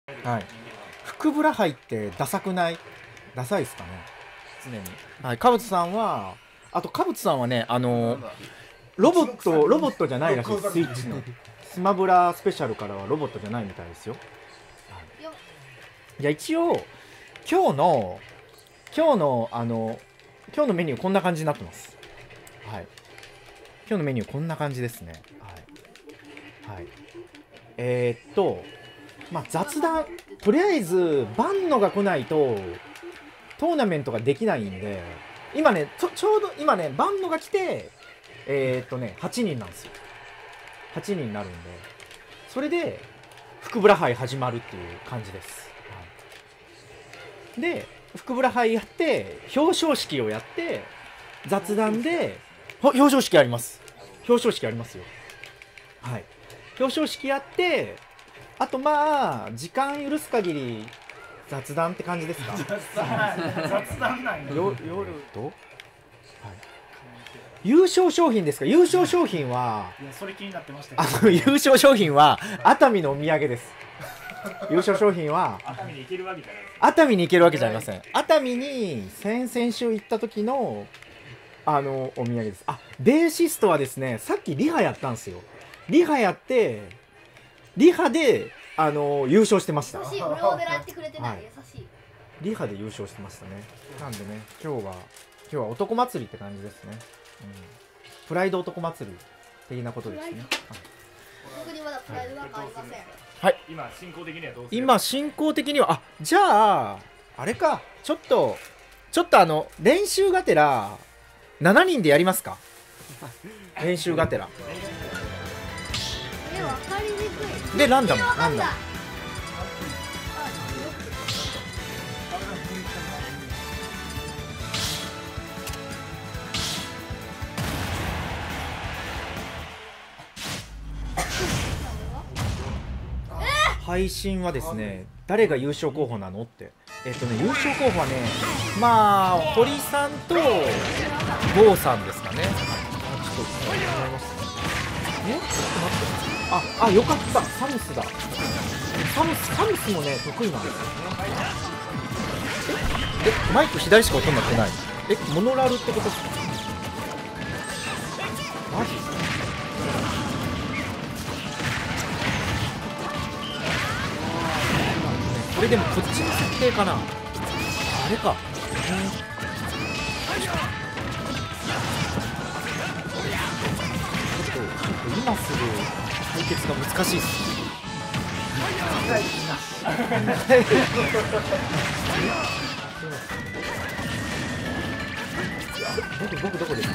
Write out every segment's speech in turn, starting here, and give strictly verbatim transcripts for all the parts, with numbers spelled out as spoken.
はい。福ブラ杯ってダサくない？ダサいですかね。常に。はい。カブツさんは、あとカブツさんはね、あのー、ロボット、ロボットじゃないらしいです。スイッチの。スマブラスペシャルからはロボットじゃないみたいですよ。はい、いや、一応、今日の、今日の、あの、今日のメニューこんな感じになってます。はい。今日のメニューこんな感じですね。はい。はい。えー、っと、まあ、雑談、とりあえず、バンノが来ないと、トーナメントができないんで、今ね、ちょ、ちょうど、今ね、バンノが来て、えー、っとね、はちにんなんですよ。はちにんになるんで、それで、福ブラ杯始まるっていう感じです。はい、で、福ブラ杯やって、表彰式をやって、雑談で、表彰式あります。表彰式ありますよ。はい。表彰式やって、あとまあ時間許す限り雑談って感じですか。 雑談なんや。 よ夜と、はい、優勝商品ですか。優勝商品は、 いやそれ気になってましたけど、あの優勝商品は熱海のお土産です。優勝商品は熱海に行けるわけじゃないです。 熱海に行けるわけじゃありません。熱海に先々週行った時のあのお土産です。あ、ベーシストはですね、さっきリハやったんですよ。リハやってリハで、あのー、優勝してました。 優しい、俺を狙ってくれてない、はい、優しい。 リハで優勝してましたね。なんでね、今日は今日は男祭りって感じですね。うん、プライド男祭り的なことですね。 僕にまだプライドなんかありません。 はい。 今進行的にはどうする？ 今進行的には、あ、じゃああれか、ちょっとちょっとあの練習がてらしちにんでやりますか。練習がてら。 え、わかりにくい。 でランダムランダム。配信はですね、誰が優勝候補なのって、えっとね、優勝候補はね、まあ堀さんと郷さんですかね。ちょっと思いますね。え、ちょっと待って。あ、あ、よかった、サムスだ。サムス、サムスもね、得意なんですよね。え、え、マイク左しか音になってない。え、モノラルってことですか。マジ？これでもこっちの設定かな。あれか。ちょっと、ちょっと今すぐ対決が難しいっすね。僕僕どこですか。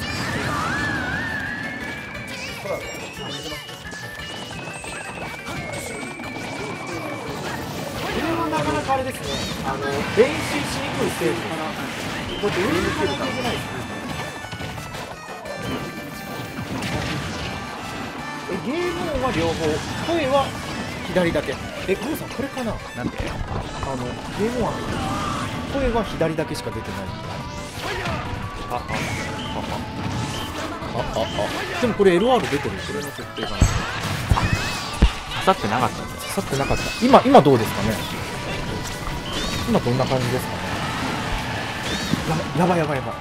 これはなかなかあれですね。あの練習しにくいステージかな。こうやって上に行けるかいけないですね。え、ゲーム音は両方、声は左だけ。え、ゴーさんこれかな。なんで？あのゲーム音、声は左だけしか出てない。あ、あ、あ、あ、あ、あ、でもこれ エルアール 出てる。これの設定かな。刺さってなかったんです。刺さってなかった。今今どうですかね。今どんな感じですかね。やばいやばいやばい。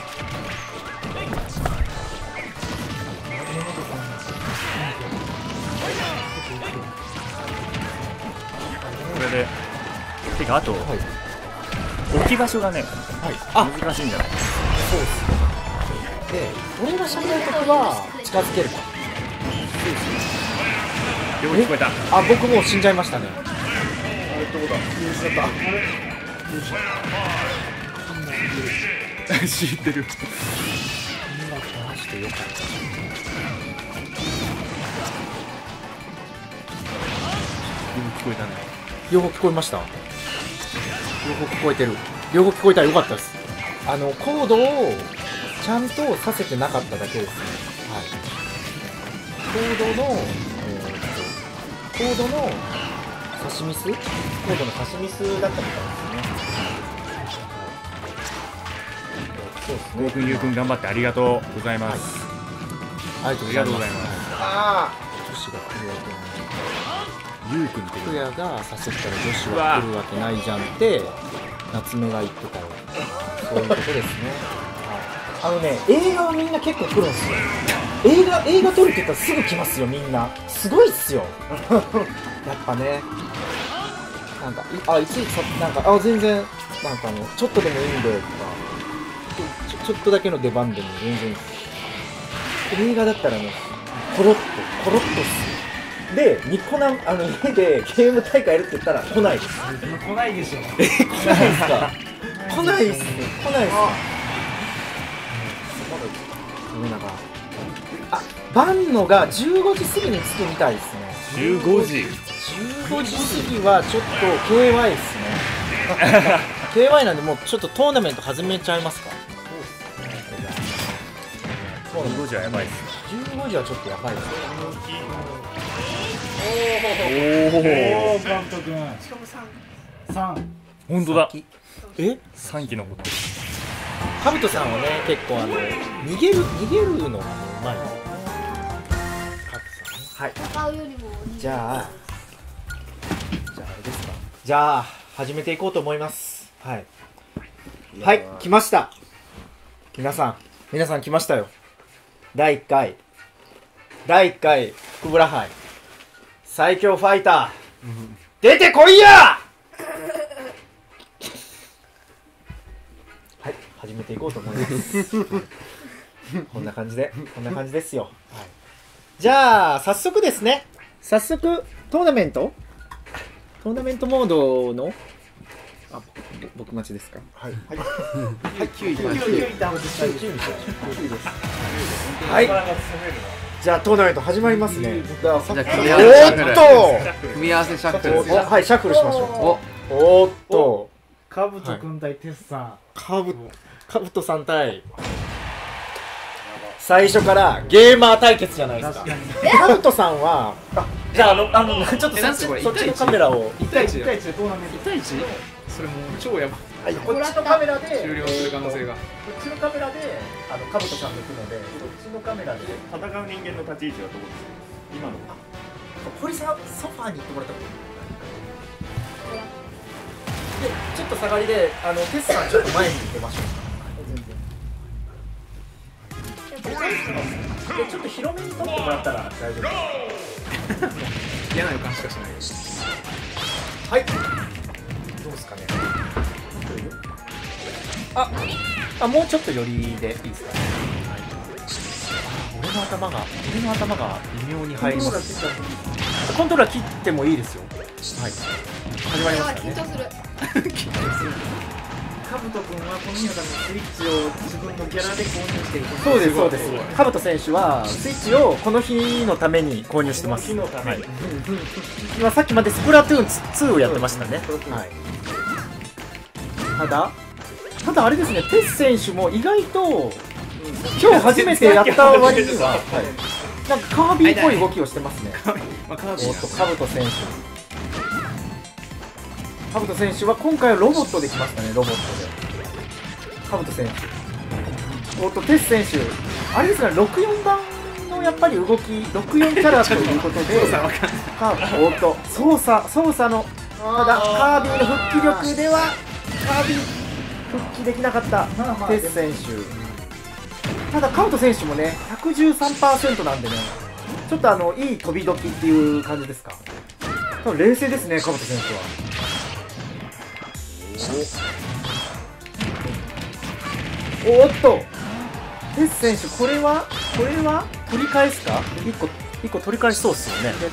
これでてかあと、はい、置き場所がね、はい、あ、難しいんじゃない？ そうですね。で、俺がしゃべるときは近づけるか。 両方聞こえた。 あ、僕もう死んじゃいましたね。あれどうだ？ 知ってる。 今話してよかった。 両方聞こえたね。 両方聞こえました。両方聞こえてる。両方聞こえたらよかったです。あのコードをちゃんとさせてなかっただけですね。はい。コードの、えー、コードの差しミス、コードの差しミスだったみたいですね。そうですね。 ゴーくん、ゆうくん頑張ってありがとうございます。 はい、ありがとうございます。 ありがとうございます。 ああ、女子が来るわけない。 ゆうくんって福也が誘ったら女子は来るわけないじゃんって夏目が言ってたよ。そういうことですね。はい、あのね、映画はみんな結構来るんですよ。映画映画撮るって言ったらすぐ来ますよ、みんな。すごいっすよ。やっぱね、なんかいあいちいちさなんかあ全然なんかあのちょっとでもいいんでとかちょ、ちょっとだけの出番でも全然いいです。映画だったらね、コロッとコロッとっす。で、ニコナンあの家でゲーム大会やるって言ったら来ないです。 来ないでしょ。 え、来ないですか。来ないっす。来ないっす。ごめんなさい。あ、バンノがじゅうごじ過ぎに着くみたいですね。 じゅうごじじゅうごじ過ぎはちょっと ケーワイ っすね。ケーワイ なんでもうちょっとトーナメント始めちゃいますか。 じゅうごじはやばいっす。 じゅうごじはちょっとやばいですね。 おお、 カブト君。 しかもさん。 三。 本当だ。 え、 さんき残ってる。 カブトさんはね、結構あの逃げる逃げるのがうまい。カブトさんね。はい。 戦うよりも。 じゃあ、じゃああれですか。じゃあ始めていこうと思います。はい。はい、来ました。皆さん、皆さん来ましたよ。だいいっかい、だいいっかい福村杯最強ファイター、出てこいや。はい、始めていこうと思います。こんな感じで、こんな感じですよ。はい、じゃあ早速ですね。早速トーナメントトーナメントモードのあ、僕待ちですか。はい。はい。はい。きゅうい。きゅうい。きゅういダウンしたいです。はい。じゃあトーナメント始まりますね。じゃあさっきおっと組み合わせシャッフル。 はい、シャッフルしましょう。おおっとカブト君対テスさん。 カブカブトさん対最初からゲーマー対決じゃないですか。カブトさんはじゃああのあのちょっとそっちそっちのカメラを一対一でトーナメント。 いち対いち？それもう超やばい。 はい、こっちのカメラで終了する可能性が。 こっちのカメラであのカブトさんが行くので、こっちのカメラで戦う人間の立ち位置はどこですか。今の。 堀さんソファーに行ってもらったことで、ちょっと下がりであのテスさんちょっと前に出ましょう。でちょっと広めに撮ってもらったら大丈夫です。 嫌な予感しかしない。 はい。どうですかね。あ、あもうちょっと寄りでいいですか。俺の頭が俺の頭が微妙に入ります。コントローラー切ってもいいですよ。はい。始まりましたね。 緊張する。 カブト君はこの日のためにスイッチを自分のギャラで購入している。 そうですそうです。カブト選手はスイッチをこの日のために購入してます。 この日のために。 今さっきまでスプラトゥーンツーをやってましたね。はい。ただただあれですね、テス選手も意外と今日初めてやった割には、はい、なんかカービィっぽい動きをしてますね。おっとカブト選手。カブト選手は今回はロボットできましたね、ロボットで。カブト選手。おっと、テス選手。あれですね、ろくよんばんのやっぱり動き、ろくよんキャラということで、カーブ、おっと、操作、操作の、ただ、カービィの復帰力では、カービィ、復帰できなかったテス選手。ただ、カブト選手もね、ひゃくじゅうさんパーセント なんでね、ちょっとあの、いい飛び時っていう感じですか。多分冷静ですね、カブト選手は。おっとテス選手、これはこれは取り返すか。いっこいっこ取り返しそうっすよね。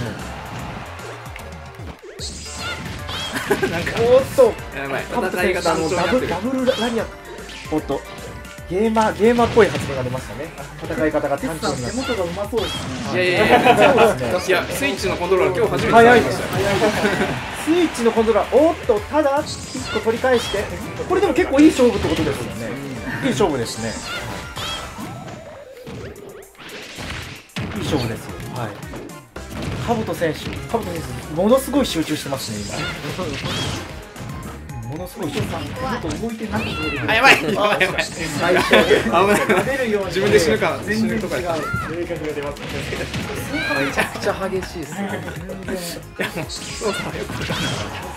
なんかおっとやばい。 カブト選手あのダブダブルラリアおっとゲーマーゲーマーっぽい発言が出ましたね。戦い方が単調になって。手元がうまそうですね。 いやいやいやいや、スイッチのコントローラー今日初めて早いですよ。 スイッチのコントローラー、おっとただいっこ取り返して、これでも結構いい勝負ってことですよね。いい勝負ですね。いい勝負ですよ。はい。カブト選手、カブト選手ものすごい集中してますね今。 ものすごい人さん怖い。 動いてないあ、やばいやばいやばい。 最初危ない。 撫でるように自分で死ぬか全然違う死ぬとか性格が出ますね。 めちゃくちゃ激しいですね。 そうさ、よくわかんない。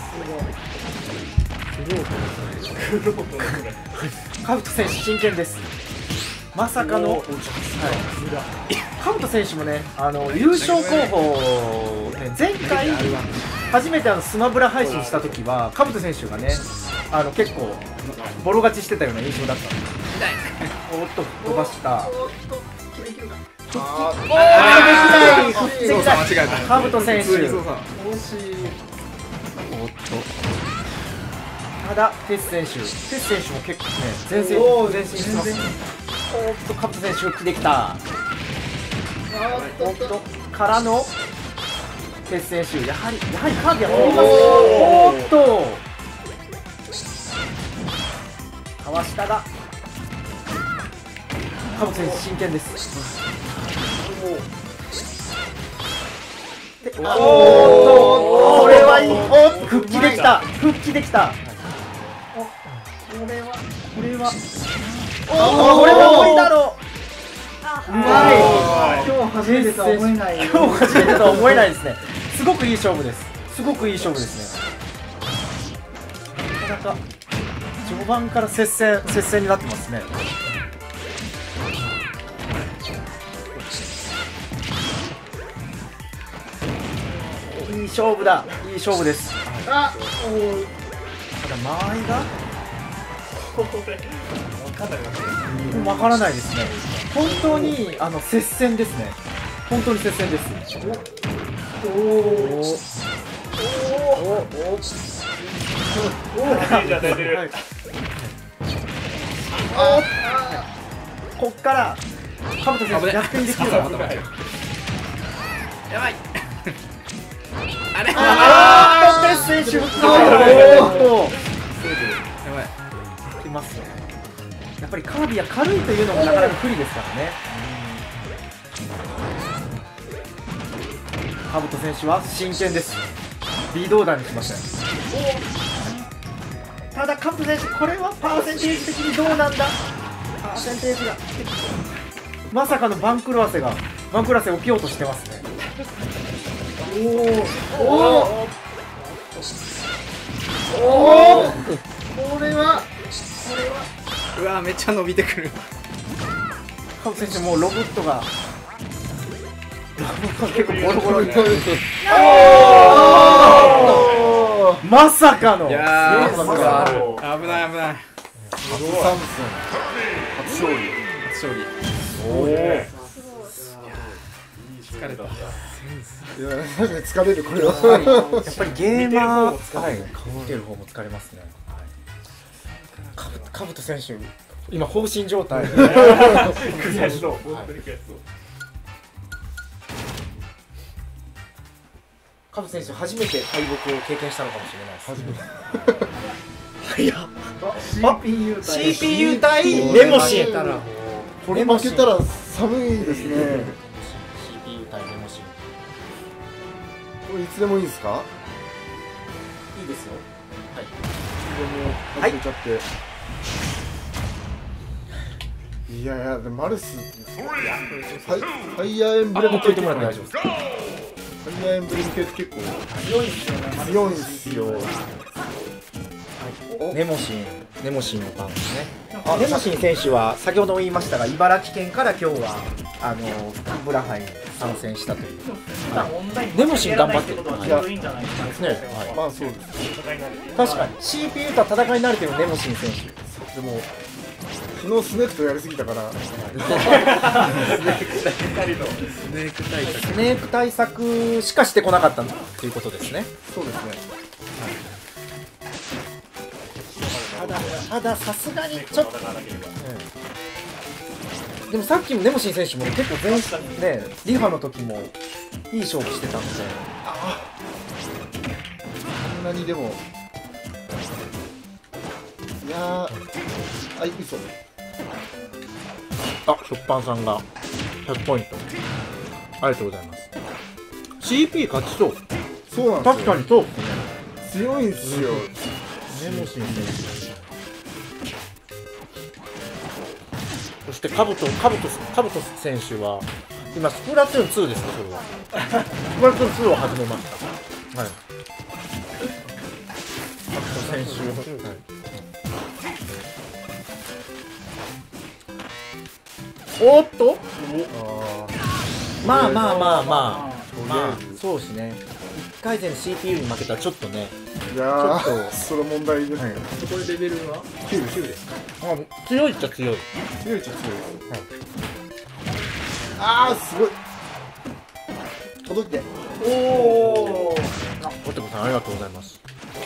カブト選手真剣です。まさかの、はい、カブト選手もね、あの優勝候補、ね、前回初めてあのスマブラ配信した時はカブト選手がね、あの結構ボロ勝ちしてたような印象だったんで。おっと飛ばした。ああ、できない、できそうさ、 ない。 間違えた。 カブト選手。 普通にそうさ。 おっと。ただ、テス選手、テス選手も結構ね、前線、前進してます。おっと、カブト選手、復帰できた。おっと、からの、テス選手、やはり、やはりカービィは飛びますね。おっと、かわしたが、カブト選手、真剣です。でおーっと、これはいい。おっと、復帰できた。復帰できた。これは、これは、おお、これは無理だろう。うまい。 今日初めてとは思えない。 今日初めてとは思えないですね。すごくいい勝負です。すごくいい勝負ですね。なかなか序盤から接戦、接戦になってますね。いい勝負だ。いい勝負です。あ、ただ間合いがわからないですね。本当にあの接戦ですね。本当に接戦です。おおおおおおこっからカブト選手逆転できるか。 やばい。あれ。 ああ、テス選手復活。おお。 やばい。 きますね。やっぱりカービィは軽いというのもなかなか不利ですからね。カブト選手は真剣です。微動だにしません。ただカブト選手、これはパーセンテージ的にどうなんだ。パーセンテージがまさかの番狂わせが番狂わせ起きようとしてますね。おおおおお、これはうわ、めっちゃ伸びてくる。 カブト選手、もうロボットがロボットが結構ボロボロに。まさかの。 いやー、 さすが危ない危ない。 初参戦初勝利初勝利。 おお。 疲れた。 いやマジで疲れるこれはやっぱりゲーマー、はい、見てる方も疲れますね。カブカブト選手、今放心状態。 悔しそう。本当に悔しそう。 カブト選手、初めて敗北を経験したのかもしれないです。いや、 シーピーユー 対シーピーユー 対ネモシン。 これ負けたら寒いですね。 シーピーユー 対ネモシン。 これいつでもいいですか？ いいですよ。 はい。始めちゃって。いやいや、でもマルスファイファイヤーエンブレムもう聞いてもらって大丈夫です。 ファイヤーエンブレム系って結構強いんですよ。 ネモシン、ネモシンの番ですね。あ、ネモシン選手は先ほども言いましたが、茨城県から今日はあの福ブラ杯に参戦したという。ネモシン頑張ってる。 いいんじゃないですか。 ですね。はい。 まあそうです。 確かに シーピーユー とは戦い慣れてるネモシン選手。 でも昨日スネークとやりすぎたからスネーク対策。 スネーク対策しかしてこなかったということですね。 そうですね。 ただ、たださすがにちょっと、うん、でもさっきもネモシン選手も結構前ね、リファの時もいい勝負してたんで、 こんなにでもいやー、あい嘘あ、しょっぱんさんがひゃくポイント、ありがとうございます。 シーピー 勝ちそう。 そうなんですよ。 確かにそうですね。 強いんですよ。 ネモシン選手、そしてカブトカブトカブト選手は今スプラトゥーンツーですか。それはスプラトゥーンツーを始めました。はい、カブト選手、はい、おっと、まあまあまあまあまあ、そうですね。いっかい戦 シーピーユー に負けたらちょっとね、 いやーちょっとそれ問題ですね。 そこでレベルはきゅうですか。 あ強いっちゃ強い。 強いっちゃ強いです。ああすごい。届いて。 おお。あ、ポテコさんありがとうございます。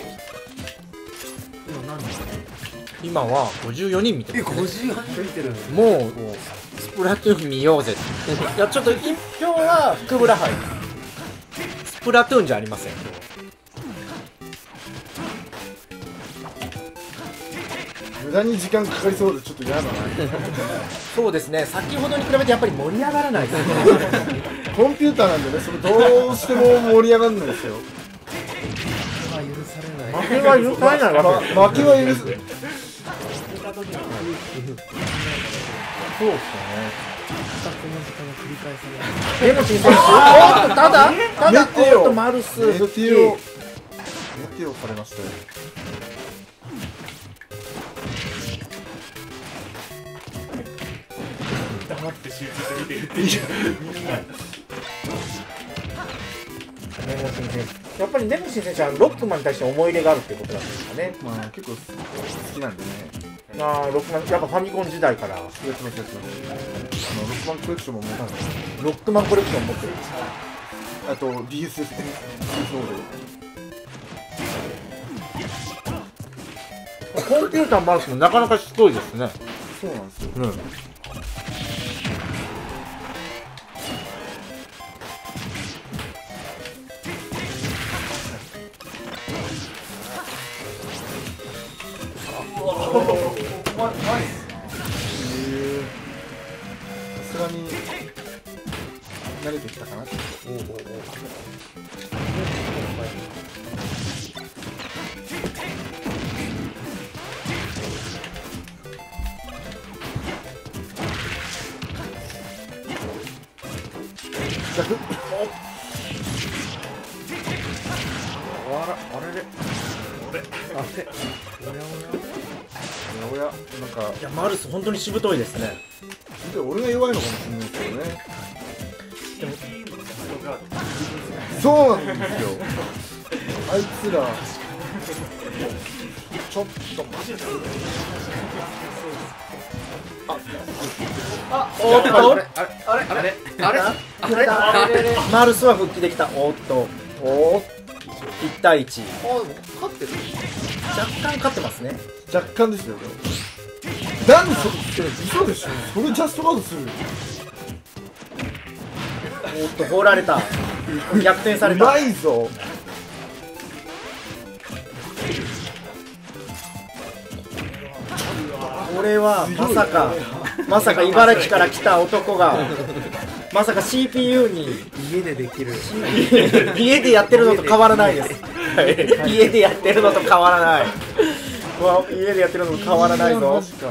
今何ですか？ 今はごじゅうよにん見てます、ね。 ごじゅうよにん見てる。 もうスプラトゥーン見ようぜ。いやちょっと一票は福村杯。スプラトゥーンじゃありません。 無駄に時間かかりそうでちょっと嫌だな。 そうですね。先ほどに比べてやっぱり盛り上がらないですね。 コンピューターなんでね、それどうしても盛り上がらないですよ。 負けは許されないわけ。 負けは許す。 そうですよね。でも新選手、おっとただただメテオおっとマルスメ復帰。 テオメテオされましたよ。 黙って集中して見てるっていう。 ネモシン選手、やっぱりネモシン選手はロックマンに対して思い入れがあるっていうことなんですかね。 まあ結構好きなんでね。 ああ、ロックマンやっぱファミコン時代からやってますやってます。あのロックマンコレクションも持ってます。 ロックマンコレクション持ってる。 あと ディーエス ですね。 コンピューターマルスもなかなかしつこいですね。 そうなんですよ。 うん。 さすがに慣れてきたかな。おおおお。逆。 あら、あれれ。 あれ。おやおや、なんかいやマルス本当にしぶといですね。 で俺が弱いのかもしれないですけどね。そうなんですよ。あいつらちょっと待って。 あ、おっと、 あれあれあれあれあれあれマルスは復帰できた。おっと、おっ、いち対いち。 勝ってる。 若干勝ってますね。 若干ですよね。なんでそれ嘘でしょ。それジャストガードする。 おっと、放られた。逆転されうた。 まいぞ。 これはまさかまさか茨城から来た男がまさか シーピーユー に家でできる。 家でやってるのと変わらないです。家でやってるのと変わらない。わ、家でやってるのと変わらないぞ。 マジか。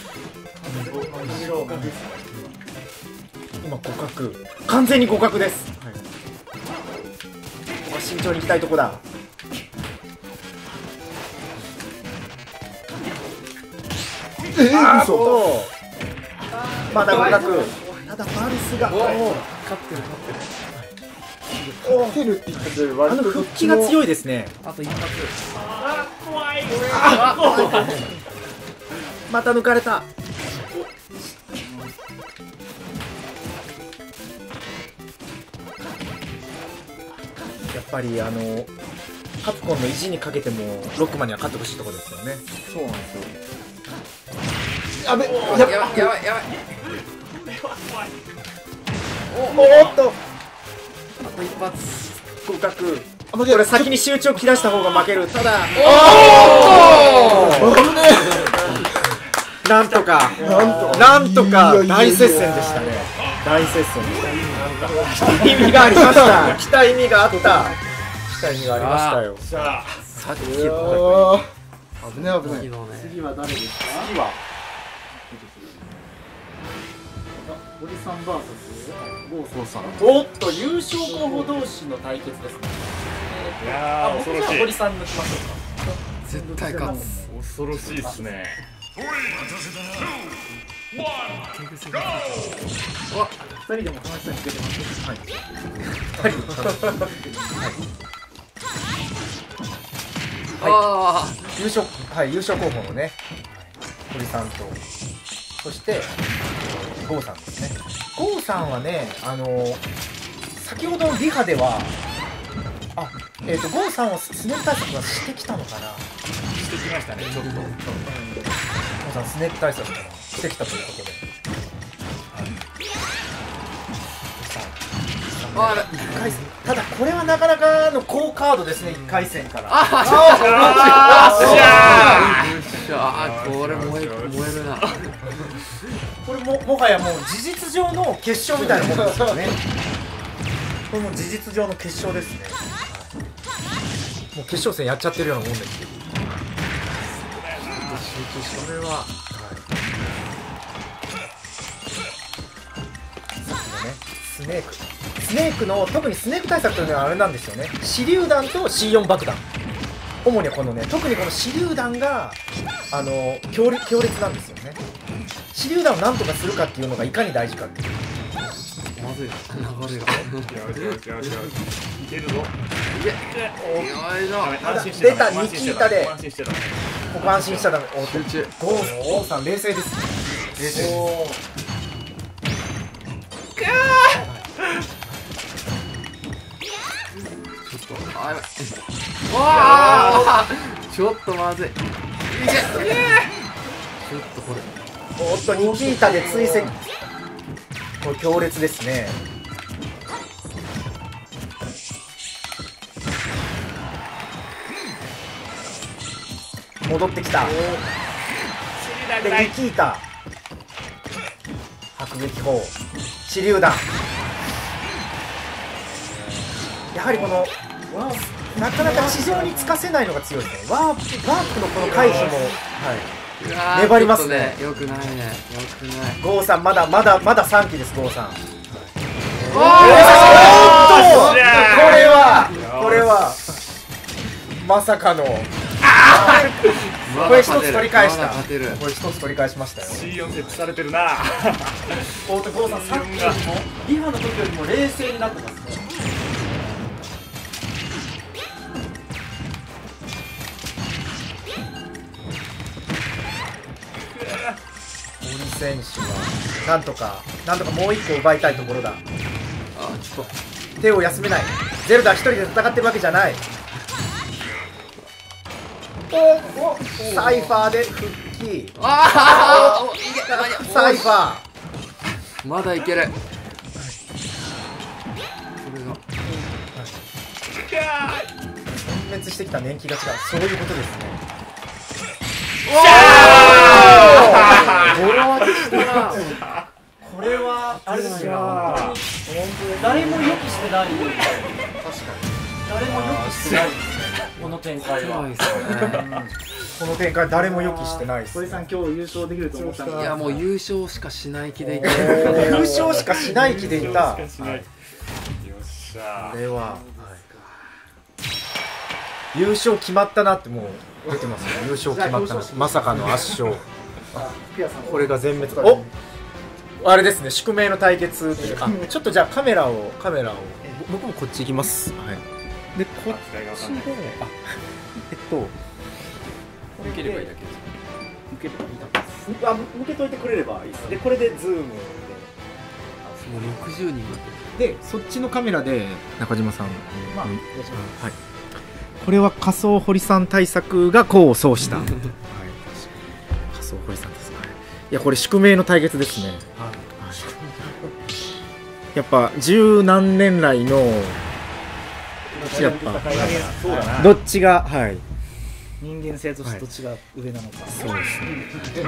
今互角、完全に互角です。はい、ここは慎重にいきたいとこだ。 えー、嘘。 とまだ互角。ただマルスが勝ってる勝ってる。 勝てるって言っててあの復帰が強いですね。 あと一発。 また抜かれた。やっぱりあのカプコンの意地にかけてもロックマンには勝ってほしいところですよね。 そうなんですよ。やべ、ややばいやばいやばいやばい。 おっと、 あと一発。 互角。 ここれ先に集中を切らした方が負ける。ただ、 おー、ね、 なんとかなんとか大接戦でしたね。大接戦でした。意味がありました。来た意味があった。来た意味がありましたよ。 さあさっきいやー危ない危ない。 次は誰ですか？ 次は堀さん ブイエス 郷さん。 おっと優勝候補同士の対決ですね。 いやー恐ろしい。 堀さん抜きましょうか。 絶対勝つ。 恐ろしいっすね。 二人でも話さんに出てます。はい。 あ優勝はい優勝候補のね堀さんとそして郷さんですね。郷さんはねあのー、先ほどのリハではあえっ、ー、と郷さんはスネーク対策はしてきたのかな。 してきましたねちょっと。 郷さんスネーク対策かなしてきたということで。 あれいっかい戦ただこれはなかなかの好カードですねいっかい戦から。 ああよっしゃーこれ燃え燃えるな。 これももはやもう事実上の決勝みたいなものですよね。これもう事実上の決勝ですね。もう決勝戦やっちゃってるようなもんですけど。 それはスネークスネークの特にスネーク対策というのはあれなんですよね。手榴弾と シーよん 爆弾主にこのね特にこの手榴弾があの強烈強烈なんですよね。手榴弾を何とかするかっていうのがいかに大事かっていう。 まずい流れがよしよしよしよしいけるぞ。 よいしょ安心して出たニキータで安心してた。 ここ安心したらダメ。お集中ゴーゴーさん冷静ですね。冷静です。 あやばいわーちょっとまずいいけちょっとこれおっとニキータで追跡これ強烈ですね。戻ってきたでニキータ迫撃砲手榴弾やはりこのなかなか地上につかせないのが強いですね。ワープワープのこの回避も、はい、粘りますね。 よくないねよくないゴーさんまだまだまださんきですゴーさん。おっとこれはこれはまさかのこれ一つ取り返した。これ一つ取り返しましたよ。 シーよん 設置されてるな。 おっとゴーさんさっきよりもリハの時よりも冷静になってますね。堀選手はなんとかなんとかもう一個奪いたいところだ。 あちょっと手を休めない。ゼルダ一人で戦ってるわけじゃない。おおサイファーで復帰。 ああいけサイファーまだいけるこれが殲滅してきた年季が違う。そういうことですね。 ボロ当てしたな。 これはあれですよ。誰も予期してない。確かに誰も予期してないこの展開は。この展開誰も予期してないです。 堀さん今日優勝できると思ったんだ。 いやもう優勝しかしない気でいける。 優勝しかしない気でいた。 よっしゃこれは優勝決まったなってもう出てますね。優勝決まったな。まさかの圧勝。これが全滅。おあれですね宿命の対決というか。ちょっとじゃあカメラをカメラを僕もこっち行きます。はい。でこっちであえっと受ければいいだけです。 受ければいいだけです。あ受けといてくれればいいです。でこれでズームで。 もうろくじゅうにんになってでそっちのカメラで中島さん、まあ、はい、これは仮想堀さん対策が功を奏した、はい、仮想堀さんですね。いやこれ宿命の対決ですね、はい、やっぱ十何年来のやっぱどっちがはい人間性としてどっちが上なのか。 そうですね。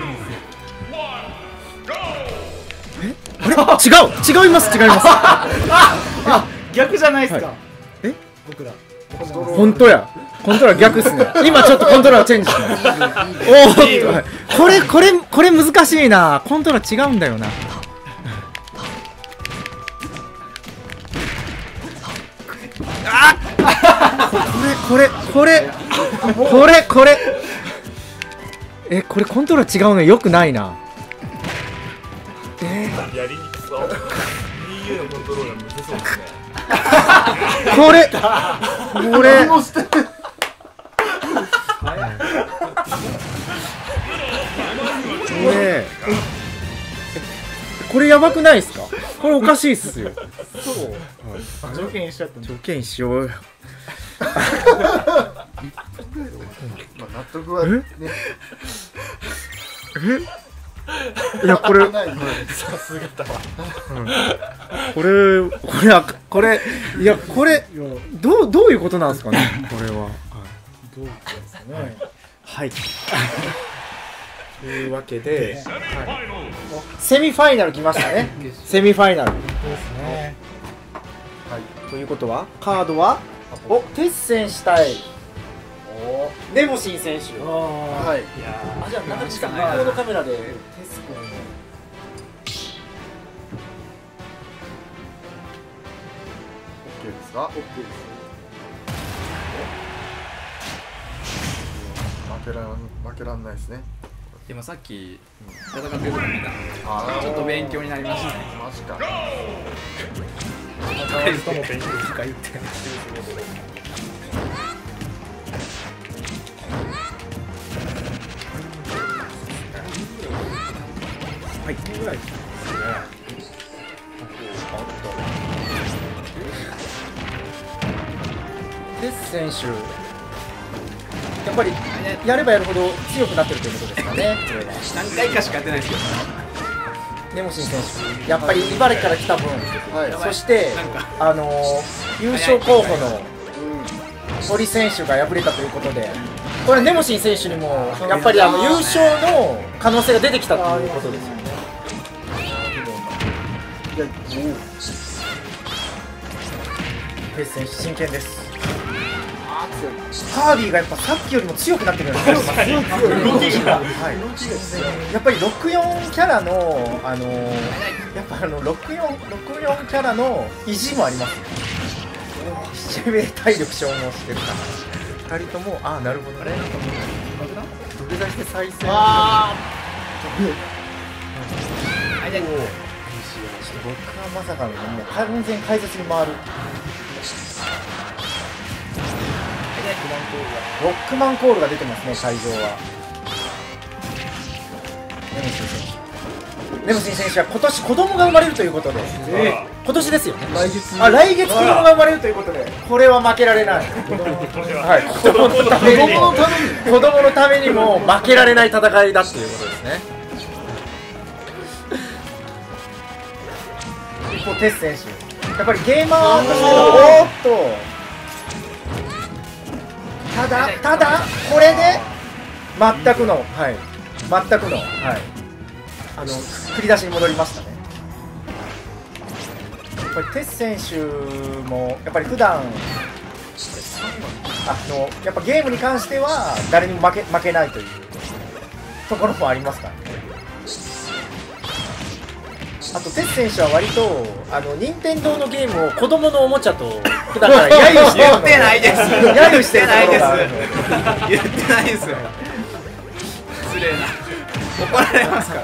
えあれ違う違います違います。 あ逆じゃないですか。 え僕ら本当や。コントローラー逆っすね。今ちょっとコントローラーチェンジした。おお、これこれこれ難しいな。コントローラー違うんだよな。あこれこれこれこれこれえこれコントローラー違うのよくないな。えー、 やりにくそう。 ビーユー のコントローラーむずそうですね。 これこれこれこれやばくないですか？これおかしいっすよ。 そう、条件一緒だったんで条件一緒。 まあ納得はね。 いやこれないね。 さすがだわ。 これこれあこれいやこれどうどういうことなんですかねこれは。 どうですかね。 はい。というわけで、はい、セミファイナル来ましたね。セミファイナル。 ですね。 はい。 ということはカードはおテッセンしたい。おネモシン選手。 ははい。 い。いやあじゃあ中西さん向こうのカメラでテスコの。 OK ですか？ OK です。負けらん負けらんないですね。 でもさっき戦ってるとこ見た。 あちょっと勉強になりましたね。 マジか。 戦う人も勉強とか言ってはいぐらいですね。テス選手やっぱりやればやるほど強くなってるということですかね。これは何回かしかやってないですけど。 ネモシン選手やっぱり茨城から来た分、 はい。 そしてあのー、優勝候補の堀選手が敗れたということで、これネモシン選手にもやっぱりあの優勝の可能性が出てきたということですよね。 いや、もうペース選手真剣です。ハービーがやっぱさっきよりも強くなってるような気がします。動きが、はい、やっぱりろくよんキャラのあのー、やっぱあのろくよんろくよんキャラの意地もありますね。七名体力消耗してるから。ふたりともああなるほどね。土下座して再生。ああ。あじゃあ僕はまさかのね完全解説に回る。ロックマンコールが出てますね、会場は。ネムシン選手。ネムシン選手は今年子供が生まれるということで、えー、今年ですよね。 来月あ、来月子供が生まれるということで、これは負けられない。はい、子供のためにも、子供のためにも負けられない戦いだっていうことですね。一方、テス選手。やっぱりゲーマーとしての、おーっと。ただ、ただ、これで全くの、はい、全くの、はい、あの繰り出しに戻りましたね。やっぱりテス選手もやっぱり普段あのやっぱゲームに関しては誰にも負け負けないというところもありますからね。あとテス選手は割とあの任天堂のゲームを子供のおもちゃと普段から揶揄してる言ってないです。 揶揄してるところがあるので言ってないですよ。失礼な。怒られますから。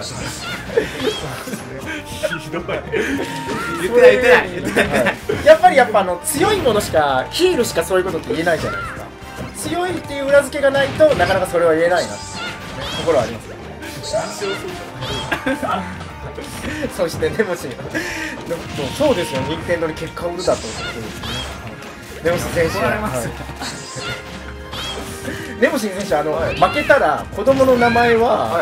ひどい。 言ってない言ってない言ってない言ってない。 やっぱりやっぱあの強いものしかヒールしかそういうことって言えないじゃないですか。強いっていう裏付けがないとなかなかそれは言えないなっていう、ね、ところはありますよね。そしてネモシンそうですよ、任天堂に結果を売るだということですね。ネモシン選手は、はい、ネモシン選手あの、はい、負けたら子供の名前は、はい、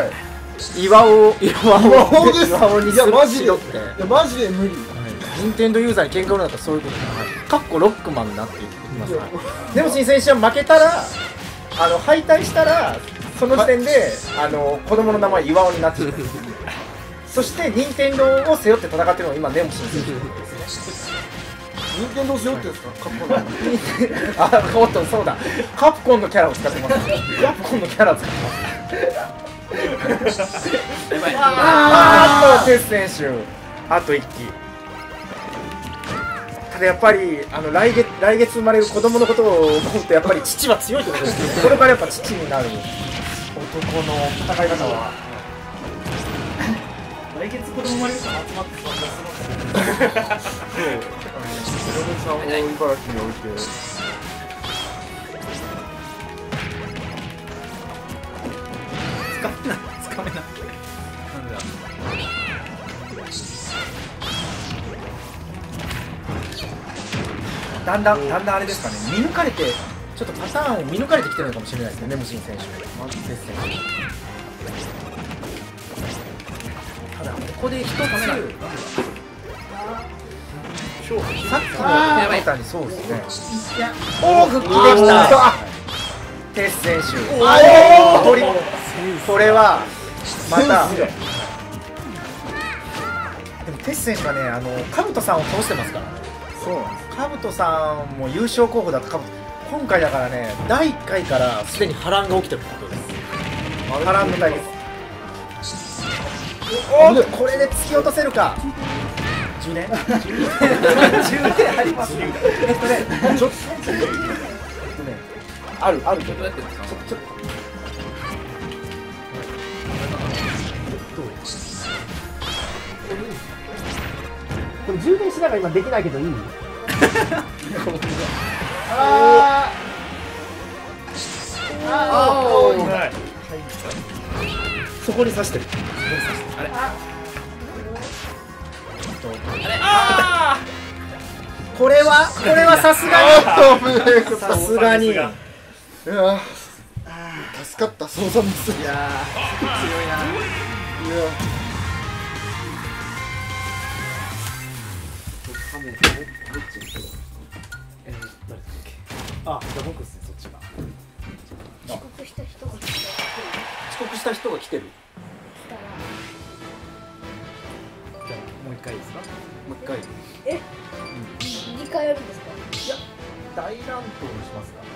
岩尾岩尾岩尾にするよって。いやマジで無理。 任天堂ユーザーに喧嘩売るんだったらそういうことだ。かっこロックマンになっていきますから。ネモシン選手は負けたらあの敗退したらその時点であの子供の名前岩尾になってしまう。そして任天堂を背負って戦っているのが今ネモシン選手ですね。 任天堂背負ってるんですかカプコンのあ、おっと、そうだ。カプコンのキャラを使ってます。カプコンのキャラを使ってます。あーっと、テス選手。あといっき。ただやっぱりあの来月来月生まれる子供のことを思うとやっぱり父は強いってことですね。これからやっぱ父になる男の戦い方は。 来月子供生まれるから集まってそんなすごくそう、ヒロミさんを茨城に置いてつかめないつかめないなんだだんだんだんだんあれですかね、見抜かれてちょっとパターンを見抜かれてきてるのかもしれないですね、ネムシン選手。マジですね。ただここで一つさっきのバッターにそうですね。おお、復帰できたテス選手。おお、これはまたでもテス選手はね、あのカブトさんを倒してますから。 そうなんです。 カブトさんも優勝候補だったカブト、今回だからね、だいいっかいからすでに波乱が起きてるってことです。波乱の対決。おお、これで突き落とせるか。じゅうねんじゅうねんありますね。えっとねちょっとあるあるけど、ちょっとこれ充電しながら今できないけどいい？あーあー、そこに刺してる。あれあー、これはこれはさすがにさすがに。いやー、助かった、操作ミス。いやー、強いな。いやカメラどっちにしよう。えー、誰だっけ。あ、じゃあ僕ですね、そっちが。 遅刻した人が来たら遅刻した人が来てる。 じゃあもう一回いいですか。 もう一回。 え、にかいやるんですか。 いや、大乱闘にしますか。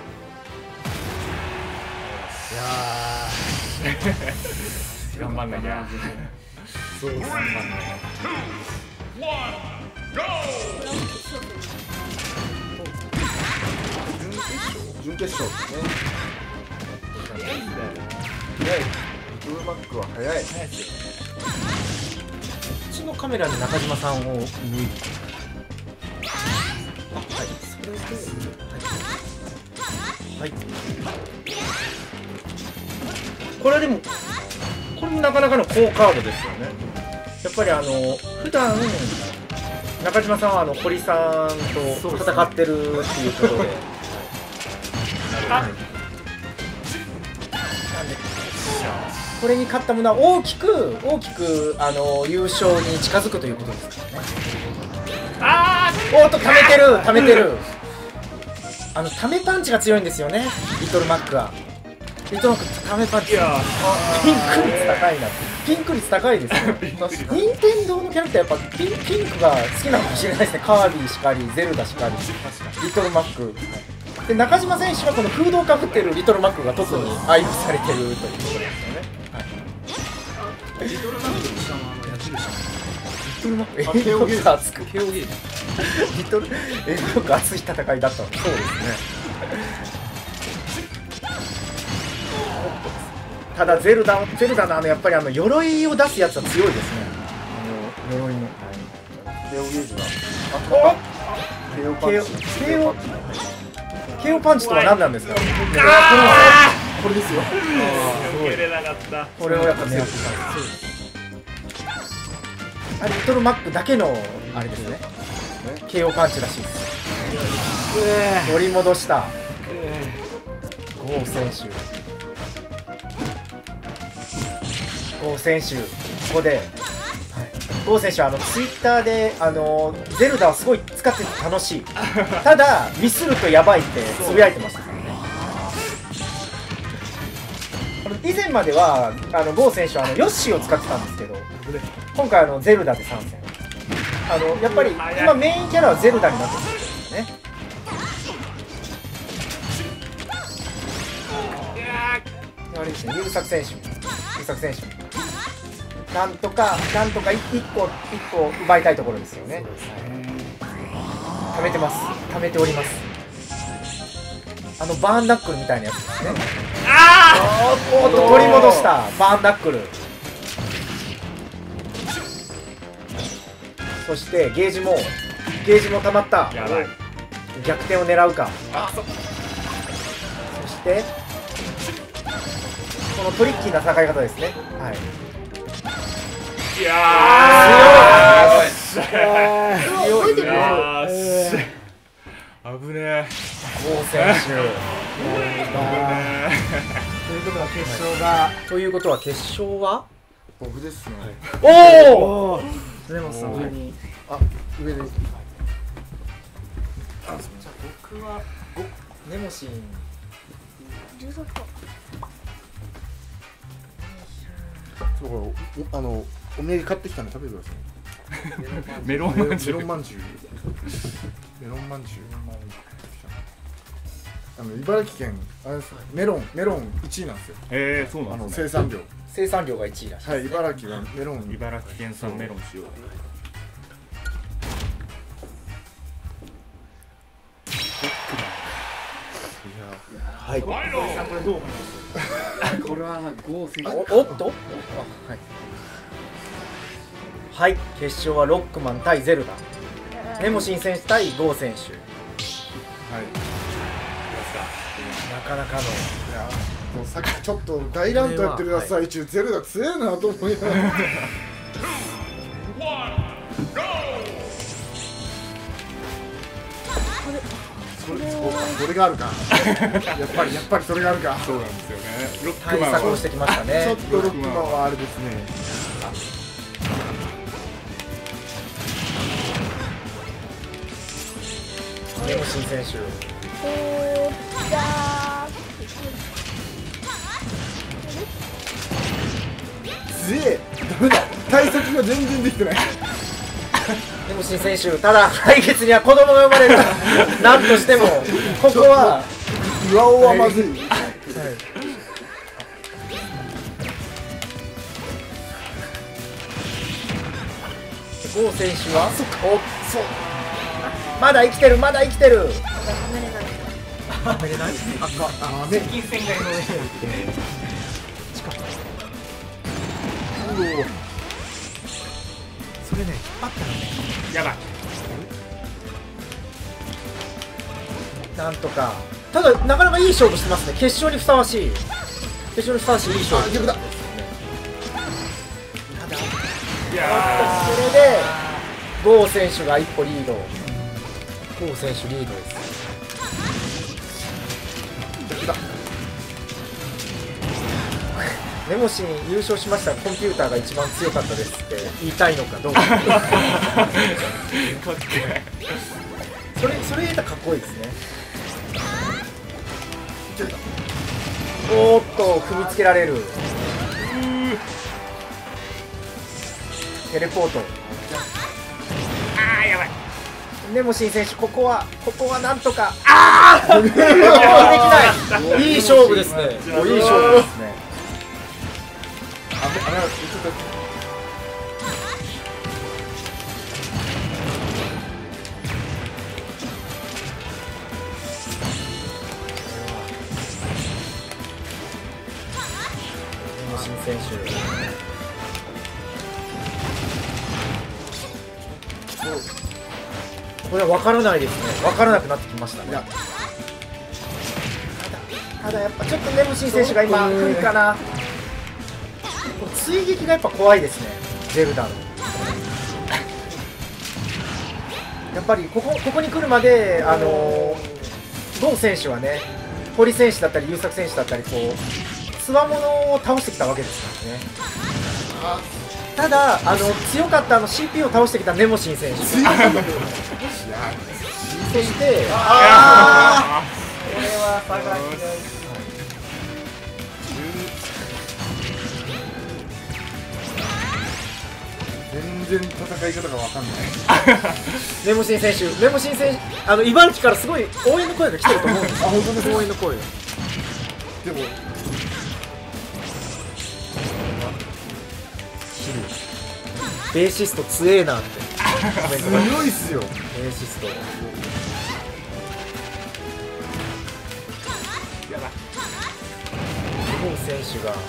いや頑張んなきゃ。 そうですね。 準決勝ですね。早い。リトルマックは早い。 こっちのカメラで中島さんを抜いて。あ、はい。それで、はい。はい。これはでも、これもなかなかの好カードですよね。やっぱりあの普段中島さんはあの堀さんと戦ってるっていうことで。これに勝ったものは大きく大きくあの優勝に近づくということですからね。あー、おっと、溜めてる溜めてる。あの溜めパンチが強いんですよね、リトルマックは。リトルマック溜めパンチ、ピンク率高いな。ピンク率高いですね。任天堂のキャラクターやっぱピンピンクが好きなのかもしれないですね。カービィしかり、ゼルダしかり、リトルマックで、中島選手はこのフードをかぶってるリトルマックが特に愛撫されてるということですよね。 リトルマックの下のあの矢印。 リトルマック、えー、よく熱く、リトル、えー、よく熱い戦いだったの。そうですね。ただゼルダ、ゼルダのあのやっぱりあの鎧を出すやつは強いですね。あの鎧の。 ケオゲージが。 お、 ケオパンチ。 ケオ、ケオパンチとは何なんですか。これですよ。これをやっぱ狙ってた。あれリトルマックだけのあれですね。ケーオーパンチらしいです。取り戻したゴー選手。ゴー選手、ここで、はい、ゴー選手はあのツイッターであのゼルダはすごい使ってて楽しい。ただミスるとやばいってつぶやいてましたからね。以前まではあのゴー選手はあのヨッシーを使ってたんですけど、今回あのゼルダで参戦。あのやっぱり今メインキャラはゼルダになってるんですよ。 あれですね、優作選手、優作選手、なんとか、なんとか一個、一個奪いたいところですよね。貯めてます、貯めております。あのバーンナックルみたいなやつですね。ああ、おっと取り戻したバーンナックル。そしてゲージもゲージも溜まった。 やばい。 逆転を狙うか。 あ、そ。 そしてこのトリッキーな戦い方ですね。はい。 いやー強い。強い。 いやー危ねえ。 郷選手。 ということは決勝がということは決勝は僕ですね。 おお。 おレモンさん上にあ、上で。 じゃあ僕はネモシン。 じゅうさんか。 そうこれおあのお土産買ってきたんで食べてください。 メロンまんじゅう。 メロンまんじゅう。メロンまんじゅう。あの茨城県あれですメロンメロンいちいなんですよ。 えー、そうなあのんですね。 生産量。 生産量がいちいらしい。 はい、茨城はメロン。 茨城県産メロンしよう。 はい。 これどう思いますこれは郷選手おおっと。あ、はい。はい、決勝はロックマン対ゼルダ。ネモシン選手対ゴー選手。 はい。 なかなかの。 いやもうさっきちょっと大乱闘やってるや最中、ゼルダ強えなと思いながら。それそうかそれがあるか。やっぱりやっぱりそれがあるか。 そうなんですよね。ロック対マンは策をしてきましたね。 ちょっとロックマンはあれですね。 ネモシン選手。 おー、じゃあ。 強え。ダメだ。対策が全然できてない。 ネモシン選手、ただ来月には子供が生まれる。なんとしてもここは岩尾はまずい。 ゴー選手はおそうまだ生きてるまだ生きてる。 離れない。 はめれない。あかあめ。 金線がの上にそれね引っ張ったらね。 やばい。 なんとか。ただなかなかいい勝負してますね。決勝にふさわしい。決勝にふさわしいいい勝負。 あ、逆だ。 ただいやそれでゴー選手が一歩リード。ゴー選手リードです。 逆だ。 ネモシン優勝しました。コンピューターが一番強かったですって言いたいのかどうか。 ー。かっけそれそれ言えたらかっこいいですね。おーっと踏みつけられる。テレポート。 あーやばい。 ネモシン選手ここはここはなんとか。ああ。できない。いい勝負ですね。おいい勝負ですね。 あ、あれ、ちょっと。 ネモシン選手。これは分からないですね。分からなくなってきましたね。ただやっぱちょっとネモシン選手が今来るかな。この追撃がやっぱ怖いですね。ゼルダの。やっぱりここここに来るまであのー、ゴン選手はね、堀選手だったり優作選手だったりこうつわものを倒してきたわけですからね。ただあの強かったあの シーピー を倒してきたネモシン選手。そしてああこれは差が広い。 全然戦い方がわかんない。 ネモシン選手、ネモシン選手、あの茨城からすごい応援の声が来てると思うんです。 あ、本当ですか。 応援の声が。 でもベーシスト強えなって強いっすよ。 ベーシスト日本選手が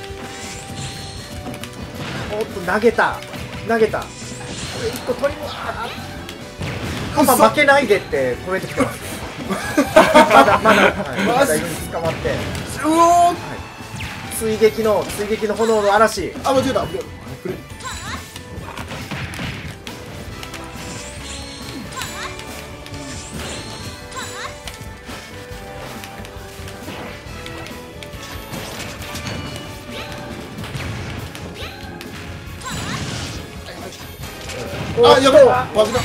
おっと投げた投げたこれいっこ取りもパパ負けないでってコメント来てますよまだまだ、はい、まだ犬に捕まってうおー、はい、 追撃の追撃の炎の嵐。 あ、間違えた。あ、やべえ、バズだ。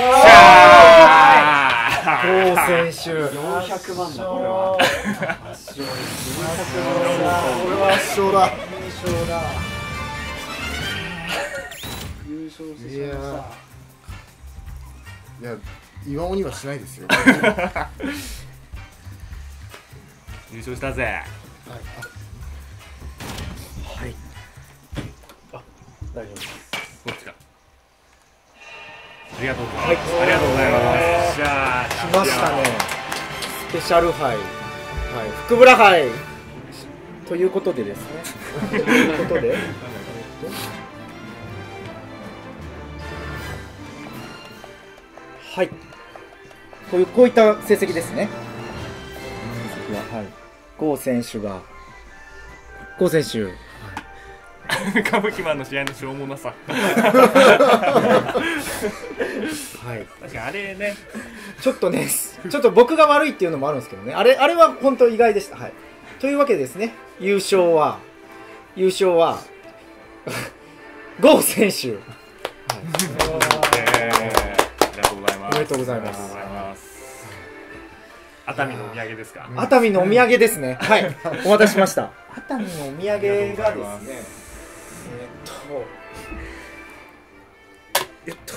郷選手よんひゃくまんだこれは。 これは圧勝だ。 優勝だ。優勝してしまいました。 いや、岩尾にはしないですよ。 優勝したぜ。 はい、あ、大丈夫です。 こっちか。ありがとうございます。ありがとうございます。じゃあ来ましたね。スペシャル杯、はい、福村杯ということでですね。ということで、はい、こういうこういった成績ですね。はい、郷選手が郷選手。 歌舞伎マンの試合のしょうもなさはい確かにあれねちょっとねちょっと僕が悪いっていうのもあるんですけどね、あれあれは本当意外でした。はい、というわけでですね、優勝は優勝は郷選手、はい、 えー、ありがとうございます。 おめでとうございます。 熱海のお土産ですか。 熱海のお土産ですね。はい、お待たせしました。熱海のお土産がですね、えっとえっと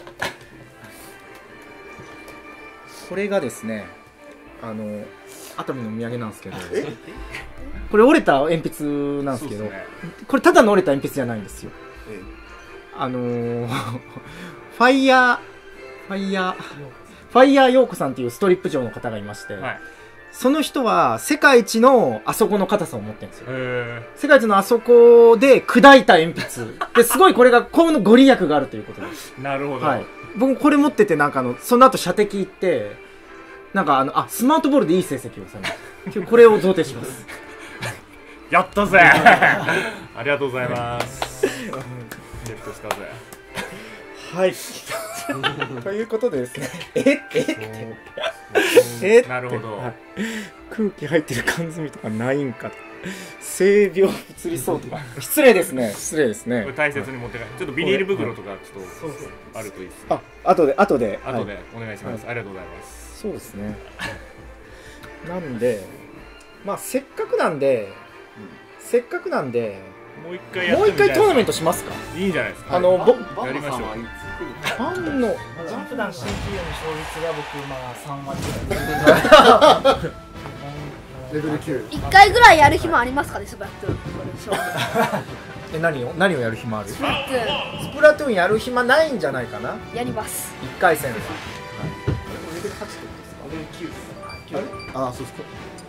これがですね、あの熱海のお土産なんですけど、これ折れた鉛筆なんですけど、ね、これただの折れた鉛筆じゃないんですよ。ええ、あのー、ファイヤーファイヤーファイヤー陽子さんっていうストリップ嬢の方がいまして、はい、その人は世界一のあそこの硬さを持ってるんですよ。世界一のあそこで砕いた鉛筆ですごいこれがこのご利益があるということです。 なるほど、 はい、僕これ持ってて、なんかあのその後射的行ってなんかあのあスマートボールでいい成績を収めて今日これを贈呈しますやったぜありがとうございますゲットしたぜ。 はいということでですね、ええってえってなるほど、 はい、空気入ってる缶詰とかないんか、性病物理そうとか失礼ですね、失礼ですね。 これ大切に持って帰る。ちょっとビニール袋とかちょっとあるといいですね。 あ、後で後で後でお願いします。ありがとうございます。 そうですね。なんでまあせっかくなんでせっかくなんでもう一回やもう一回トーナメントしますか。 いいんじゃないですか。 あのぼやりましょう。 ファンのジャンプ団 シーピーユー の勝率が僕まあさん割ぐらいレベルきゅう。 一回ぐらいやる暇ありますかね、スプラトゥーン。 え、何を何をやる暇ある？ススプラトゥーンプラトゥーンやる暇ないんじゃないかな。 やります。 一回戦は。 レベルはちってことですか？レベルきゅうです。 ああ、そうですか。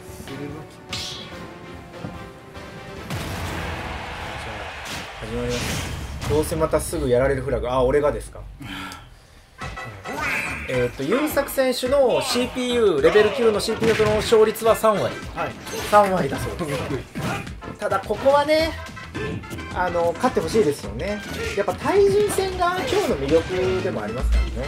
始まります。どうせまたすぐやられるフラグ。あ、俺がですか。えっと優作選手の シーピーユー レベルきゅうの シーピーユー との勝率はさん割、はい、さん割だそうです。ただここはね、あの勝ってほしいですよね。やっぱ対人戦が今日の魅力でもありますからね。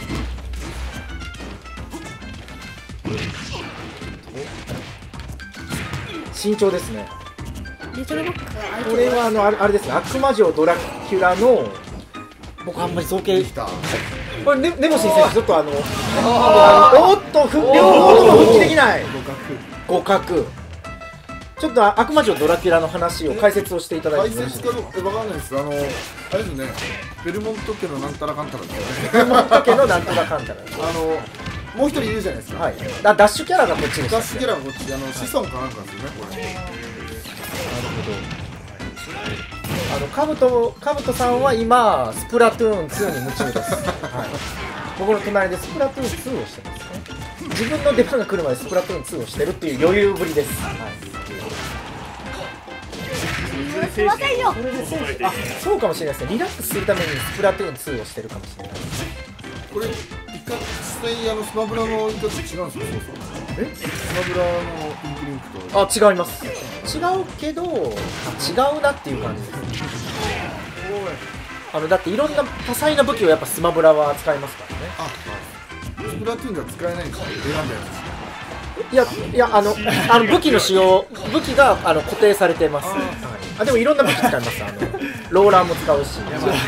慎重ですね。 リトルボックスが相手これはあのあれあれですね、悪魔城ドラキュラの僕あんまり造形これネネモシン選手ちょっとあのおっと両方とも復帰できない互角。ちょっと悪魔城ドラキュラの話を解説をしていただいて解説かどうかわかんないです。あのあれですね、ベルモント家のなんたらかんたらですよね。 ベルモント家のなんとかかんたらあのもう一人いるじゃないですか。 はい。ダダッシュキャラがこっちです。 ダッシュキャラがこっち、あの子孫かなんかですよねこれ。 なるほど。 あのカブトカブトさんは今スプラトゥーンツーに夢中です、はい、僕の隣でスプラトゥーンツーをしてますね。自分の出番が来るまでスプラトゥーンツーをしてるっていう余裕ぶりです、はい、 すいませんよ。 それでそうあそうかもしれないですね。リラックスするためにスプラトゥーンツーをしてるかもしれない。 これ一回実際あのスマブラの言い方違うんですか？そうそうえスマブラのインクリンクとあ違います。違うけどあ違うなっていう感じです。あのだっていろんな多彩な武器をやっぱスマブラは使いますからね。 あスプラトゥーンが使えないんですか？選んだやついやいやあのあの武器の使用武器があの固定されてます。あ、はい、あでもいろんな武器使います。あのローラーも使うし。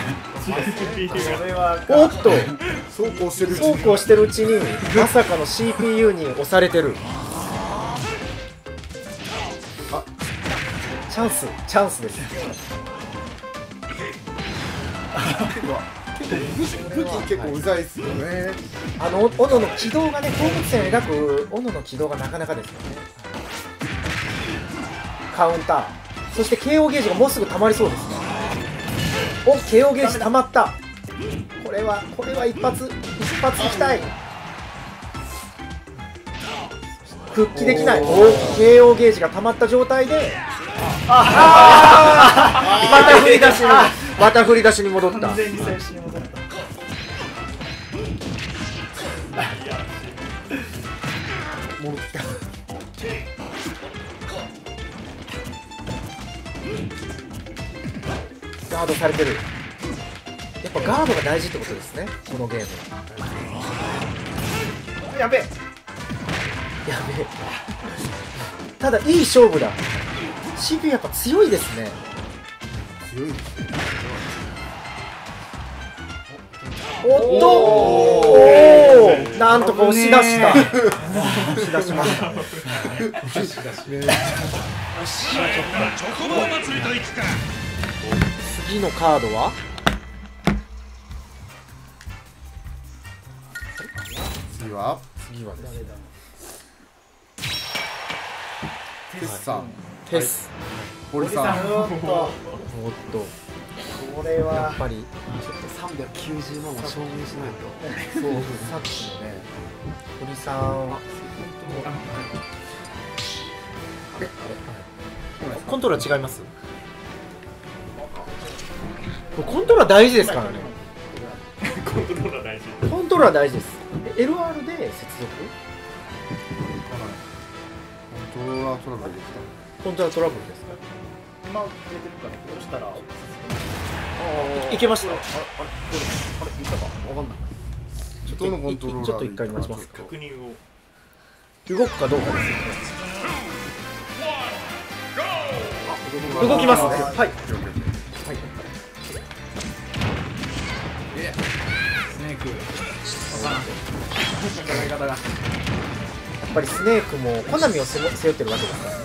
おっとそうこうしてるうちそうこうしてるうちにまさかの シーピーユー に押されてる。あチャンスチャンスです。 武器結構うざいっすよね。 あの斧の軌道がね、放物線を描く斧の軌道がなかなかですよね。カウンター、そして ケーオー ゲージがもうすぐ溜まりそうですね。お ケーオー ゲージ溜まった。これはこれは一発一発いきたい。復帰できない。お ケーオー ゲージが溜まった状態でああまた振り出しにまた振り出しに戻った。完全に最初に戻った。戻ってきた。ガードされてる。やっぱガードが大事ってことですね、このゲーム。やべえやべえただいい勝負だ。 シーピーユー やっぱ強いですね。 強いですね。 おっとおおなんとか押し出した押し出しました。次のカードは次は次はですねテスさんテス堀さん。 おっとこれはやっぱりちょっとさんびゃくきゅうじゅうまんを証明しないと。 そうさっきのね堀さんコントローラー違います？コントローラー大事ですからね。 コントローラー大事。 コントローラー大事です。エルアール で接続？ コントローラートラブルできコントローラートラブルですか？ 今出てるからどうしたら。 いけました。 あれあれ見たかわかんない。 た。どのコントローラーちょっと一回待ちますか。 確認を。 動くかどうかですよね。動きますね。はい。はい。 スネークわからん戦い方がやっぱりスネークもコナミを背負ってるわけですからね。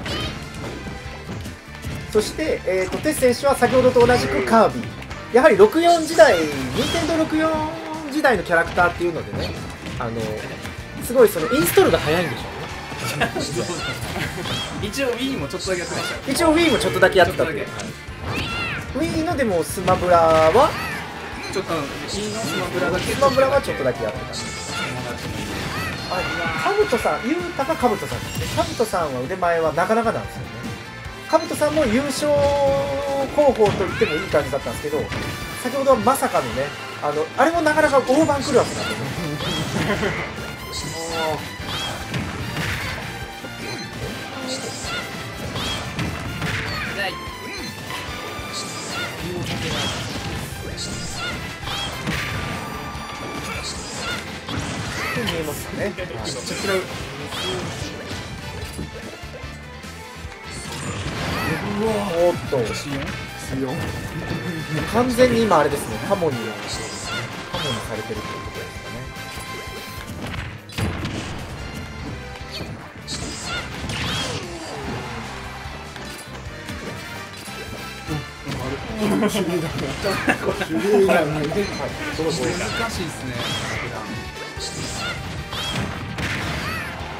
そして、えー、とテス選手は先ほどと同じくカービィ。やはりろくじゅうよん時代、任天堂ろくじゅうよん時代のキャラクターっていうのでね、あのすごいそのインストールが早いんでしょうね。 一応 Wii もちょっとだけやってましたよ。 一応 Wii もちょっとだけやってたって。はい、Wii のでもスマブラはちょっと Wii のスマブラだけスマブラはちょっとだけやってた。あ、カブトさん、ゆうたがカブトさんですね。カブトさんは腕前はなかなかなんですよね。カブトさんも優勝候補と言ってもいい感じだったんですけど、先ほどはまさかのね、あのあれもなかなか大盤来るわけなんでね。見えますよね。めっちゃ嫌う。おっと完全に今あれですね、カモにカモにされてるっていうことですかね。 手榴弾手榴弾難しいですね。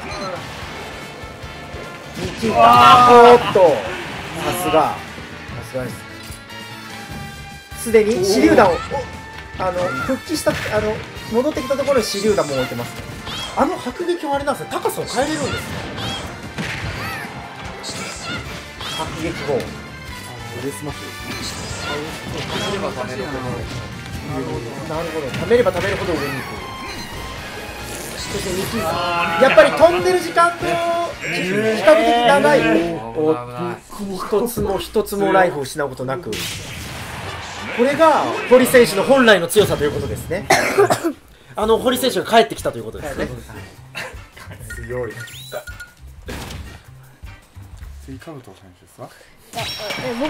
おっとさすがさすがすごいです。すでに手榴弾をあの復帰したあの戻ってきたところに手榴弾も置いてますね。あの迫撃はあれなんですね、高さを変えれるんですね。迫撃後レスマッシ貯めれば貯めるほなるほど、貯めれば貯めるほど上に行く。そしてにきやっぱり飛んでる時間と比較的長い。一つも一つもライフを失うことなく、これが堀選手の本来の強さということですね。あの堀選手が帰ってきたということですね。 強い。次カブト選手ですか？ え、僕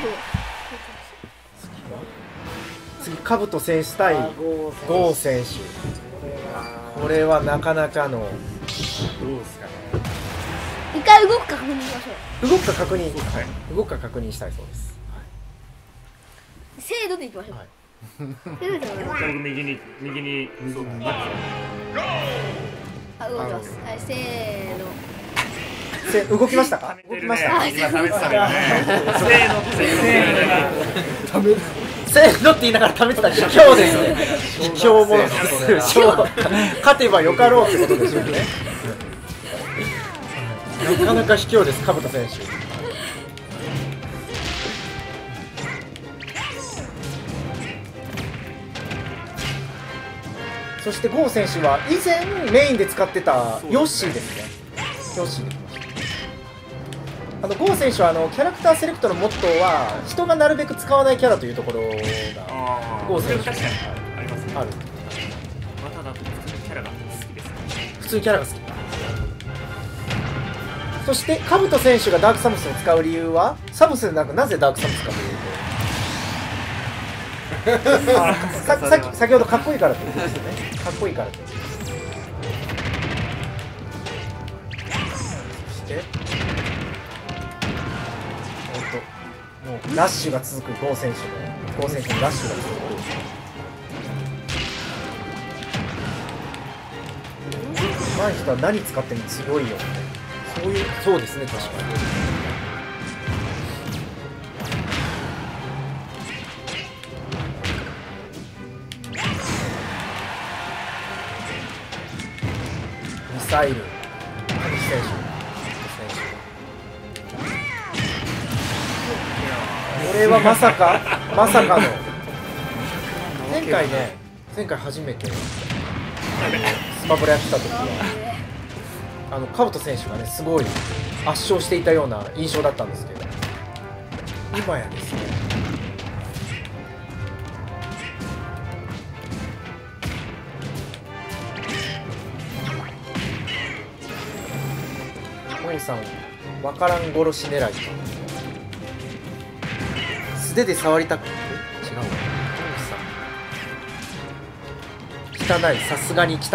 次カブト選手対ゴー選手。これはなかなかの。 どうですかね。 一回動くか確認しましょ動くか確認、動くか確認したいそうです。 う。せーのでいきましょう。 はいせーのでいきましょう。 僕右に右にそうあ、動きます。はい、せーの。 せ動きましたか？動きました。 今食べてたよね。せーのってせーのって言いながら食べてたら卑怯ですね。卑怯者ですよ。勝てばよかろうってことでしょうね。なかなか卑怯です、カブト選手。そしてゴー選手は以前メインで使ってたヨッシーですね。ヨッシーできました。あのゴー選手はあのキャラクターセレクトのモットーは人がなるべく使わないキャラというところがゴー選手確かにありますね。 ある。 まただと普通にキャラが好きですね。 普通にキャラが好き。そしてカブト選手がダークサムスを使う理由は、サムスでなくなぜダークサムスかというとさ, さっき先ほどかっこいいからって言ってましたね。かっこいいからって。そしてもうラッシュが続くゴー選手のゴー選手のラッシュが続く。上手い人は何使っても強いよ。そういう、そうですね、確かに。ミサイル、谷選手、これはまさか、まさかの。前回ね、前回初めてスマブラやってた時は、あのカブト選手がねすごい圧勝していたような印象だったんですけど、今やですね、王さんわからん殺し狙い、素手で触りたくて違うわ、王さん汚い、さすがに汚いって。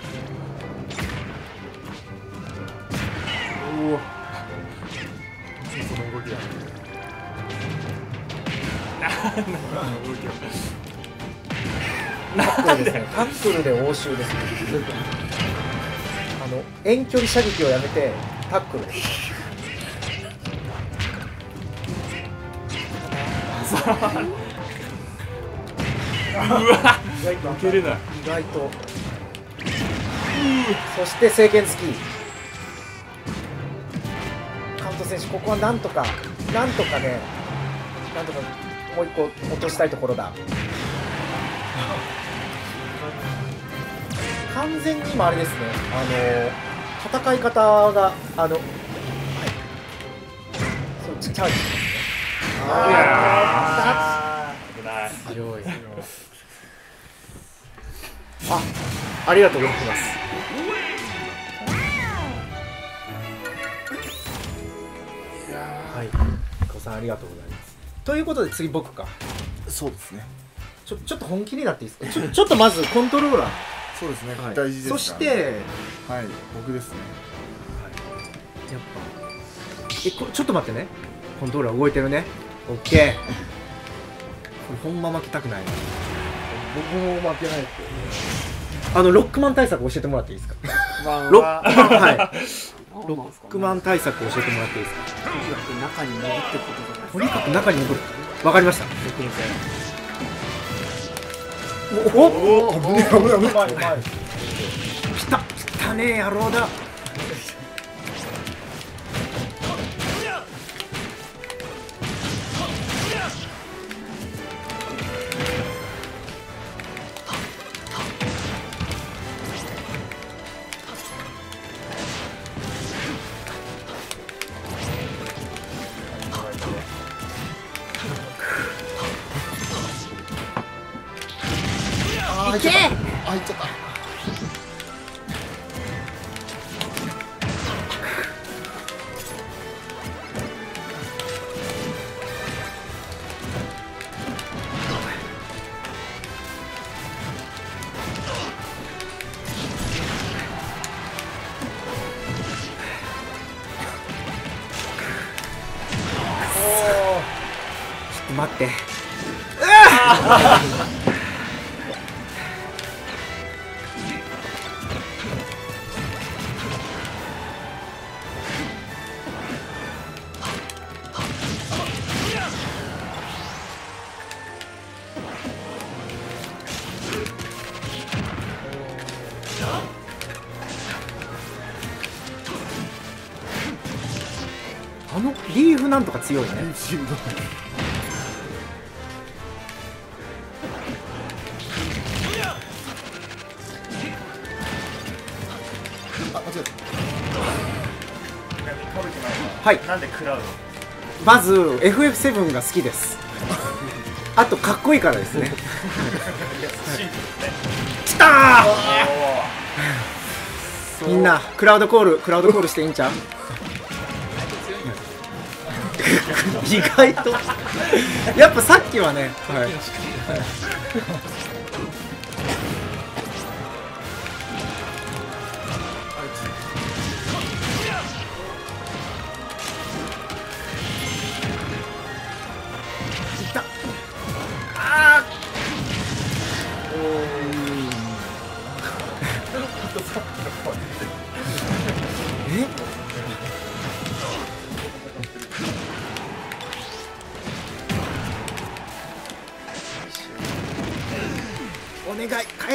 その動きだ。 タックルですね。タックルで応酬ですね。あの遠距離射撃をやめてタックルです。 うわ、受けれない。 意外と。そして聖剣付き。カウント選手、ここはなんとか、なんとかね、なんとかもう一個落としたいところだ。完全に今あれですね、あの戦い方があの、はい、そうチャージしてますね。あ危ない。 強い。あ、ありがとうございます。はい、久保さんありがとうございます。ということで次僕か。 そうですね。 ちょちょっと本気になっていいですか。ちょちょっとまずコントローラー。 そうですね。 はい、 大事ですからね。 そしてはい、僕ですね。 やっぱえこちょっと待ってね。コントローラー動いてるね。オッケー。これほんま負けたくないな。 僕も負けないって。 あのロックマン対策教えてもらっていいですか。 ワンロッははい。 ロックマン対策を教えてもらっていいですか。 とにかく中に潜ってことがとにかく中に潜る。わかりました。おおお、危ない危ない危ない。来た来たね野郎だ。 いけ。 あ、いっちゃった。 ちょっと待って。あのリーフなんとか強いね。 しんどい。あ、間違えた。 はい。 なんでクラウド。 まず エフエフセブン が好きです。あとかっこいいからですね。きたー。みんなクラウドコールクラウドコールしていいんちゃう？意外とやっぱさっきはね、はい、いった。あーえお願い帰って。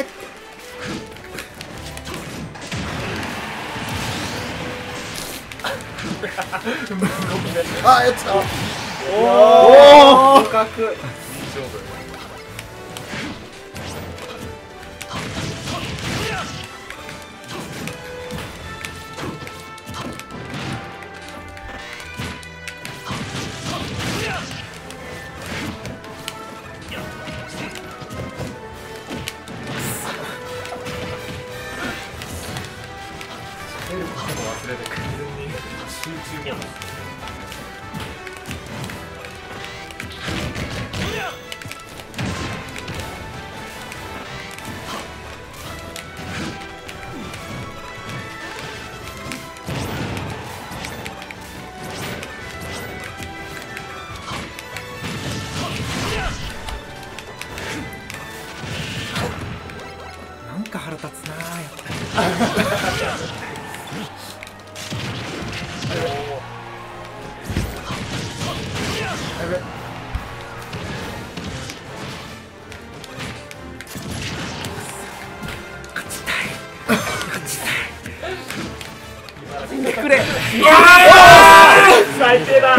あ、やっちゃった。 おお合格。なんか腹立つなー、やっぱり。くれ。 最低だ。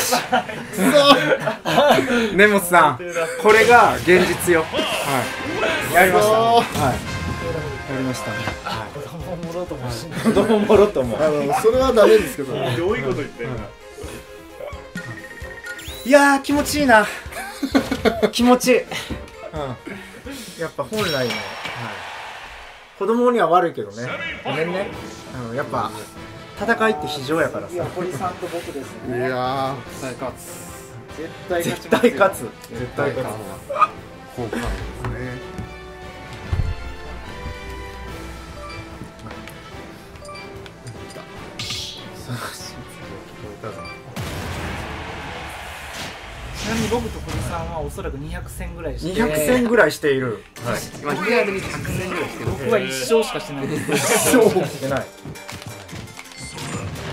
根本さん、これが現実よ。はい。やりました。はい。やりましたね。子供もろとも。子供もろとも。 あの、それはダメですけど。 どういうこと言ってるの。 いやー、気持ちいいな。気持ちいい。うん。やっぱ本来の。はい。子供には悪いけどね。ごめんね。うん、やっぱ。戦いって非常やからさ。 堀さんと僕ですいね。 や絶対勝つ。絶対絶対勝つ。絶対勝つ。 効果ですね。 ちなみに僕と堀さんはおそらくにひゃく戦ぐらいして。 にひゃく戦ぐらいしている。 はい。今リアルにひゃく戦ぐらいしてる。 僕は一勝しかしてないです。 一勝しかしてない。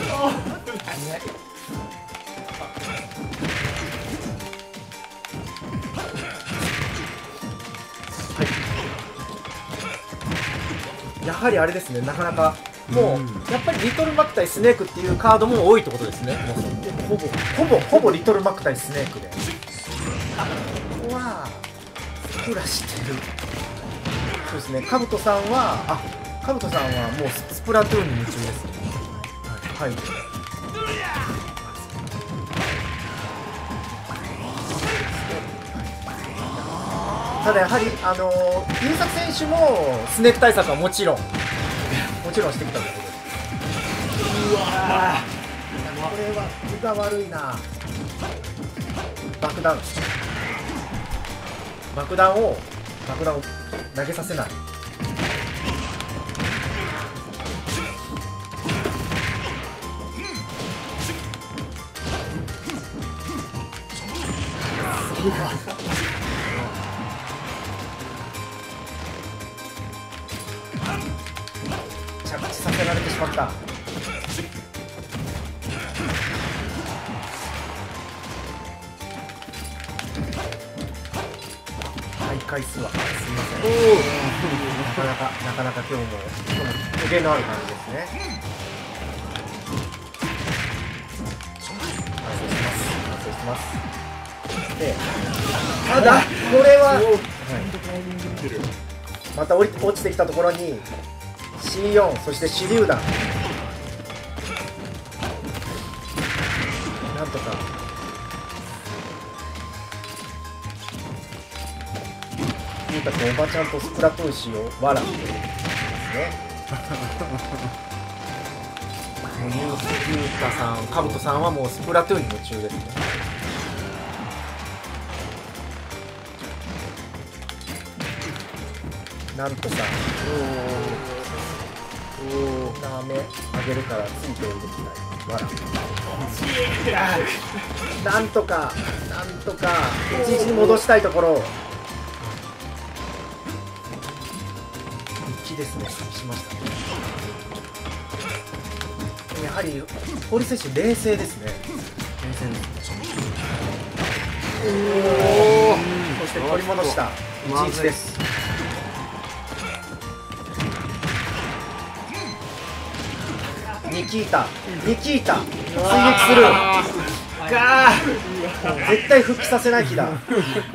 やはりあれですね、なかなかもうやっぱりリトルマック対スネークっていうカードも多いってことですね。もうほぼほぼほぼリトルマック対スネークで、ここはふっくらしてる。そうですね、カブトさんはあカブトさんはもうスプラトゥーンに夢中ですね。はい、はい、ただやはりあのー、優作選手もスネーク対策はもちろんもちろんしてきたところです。うわー、これは気が悪いな。爆弾爆弾を爆弾を投げさせない。着地させられてしまった。はい回数はすみません。なかなかなかなか今日も今日も無限のある感じですね。反省します反省します。でただこれは、はい、また降り落ちてきたところに シーよん そして手榴弾なんとかゆうたくんおばちゃんとスプラトゥーンしようわらですね。ゆうたさんかぶとさんはもうスプラトゥーンに夢中ですね。なんとかダメあげるからついておいてきたいわら。なんとかなんとかいちいちに戻したいところ。一気ですねしましたね。やはり堀選手冷静ですね。冷静ですね。おおそして取り戻したいちいちです。ニキータニキータ追撃するがー絶対復帰させない気だ。勝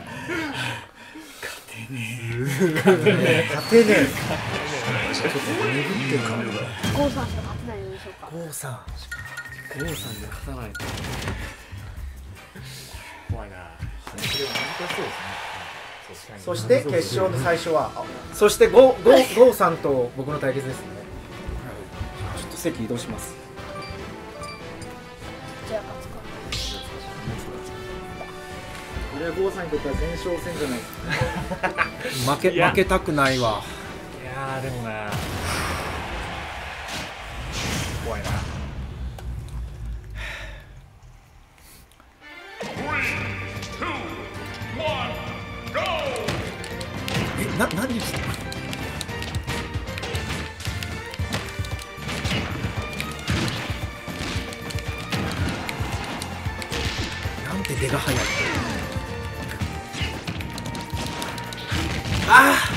てねえ勝てねえ勝てねえちょっと鈍ってるかも。 ゴーさんしか勝てないでしょうか。 ゴーさんゴーさんで勝たないと怖いな。 そして決勝の最初はそしてゴーゴーゴーさんと僕の対決ですね。ちょっと席移動します。 じゃあ勝つか。 これはゴーさんにとっては前哨戦じゃないですか。 負け負けたくないわ。 いやーでもな怖いな。 えな何してる。なんて出が早い。ああ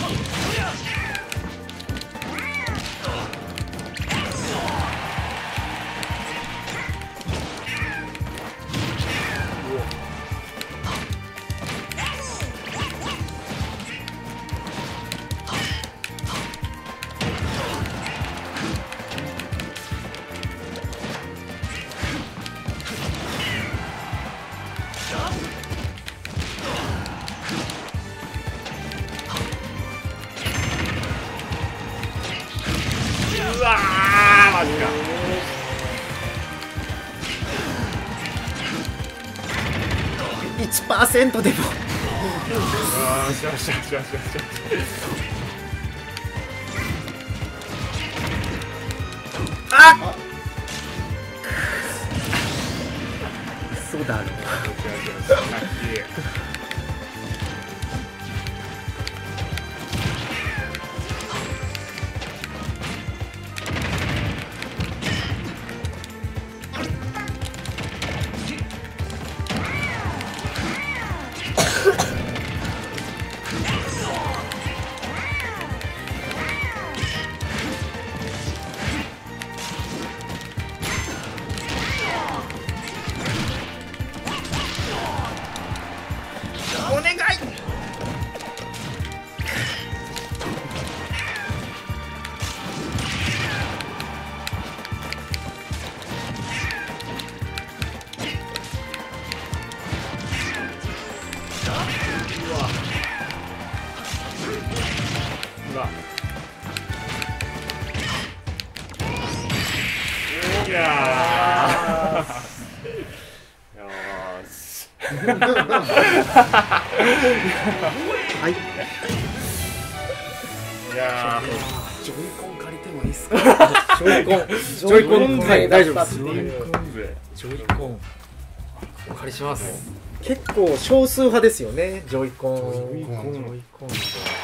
うわーマジか。 いちパーセントでもよしよしよしよしよし。 あっそうだろう。 いやーよーしはい。 いやジョイコン借りてもいいっすか。 ジョイコンジョイコンはい大丈夫です。 ージョイコン勢ジョイコンお借りします。 結構少数派ですよね、ジョイコン。 ジョイコンジョイコンとじ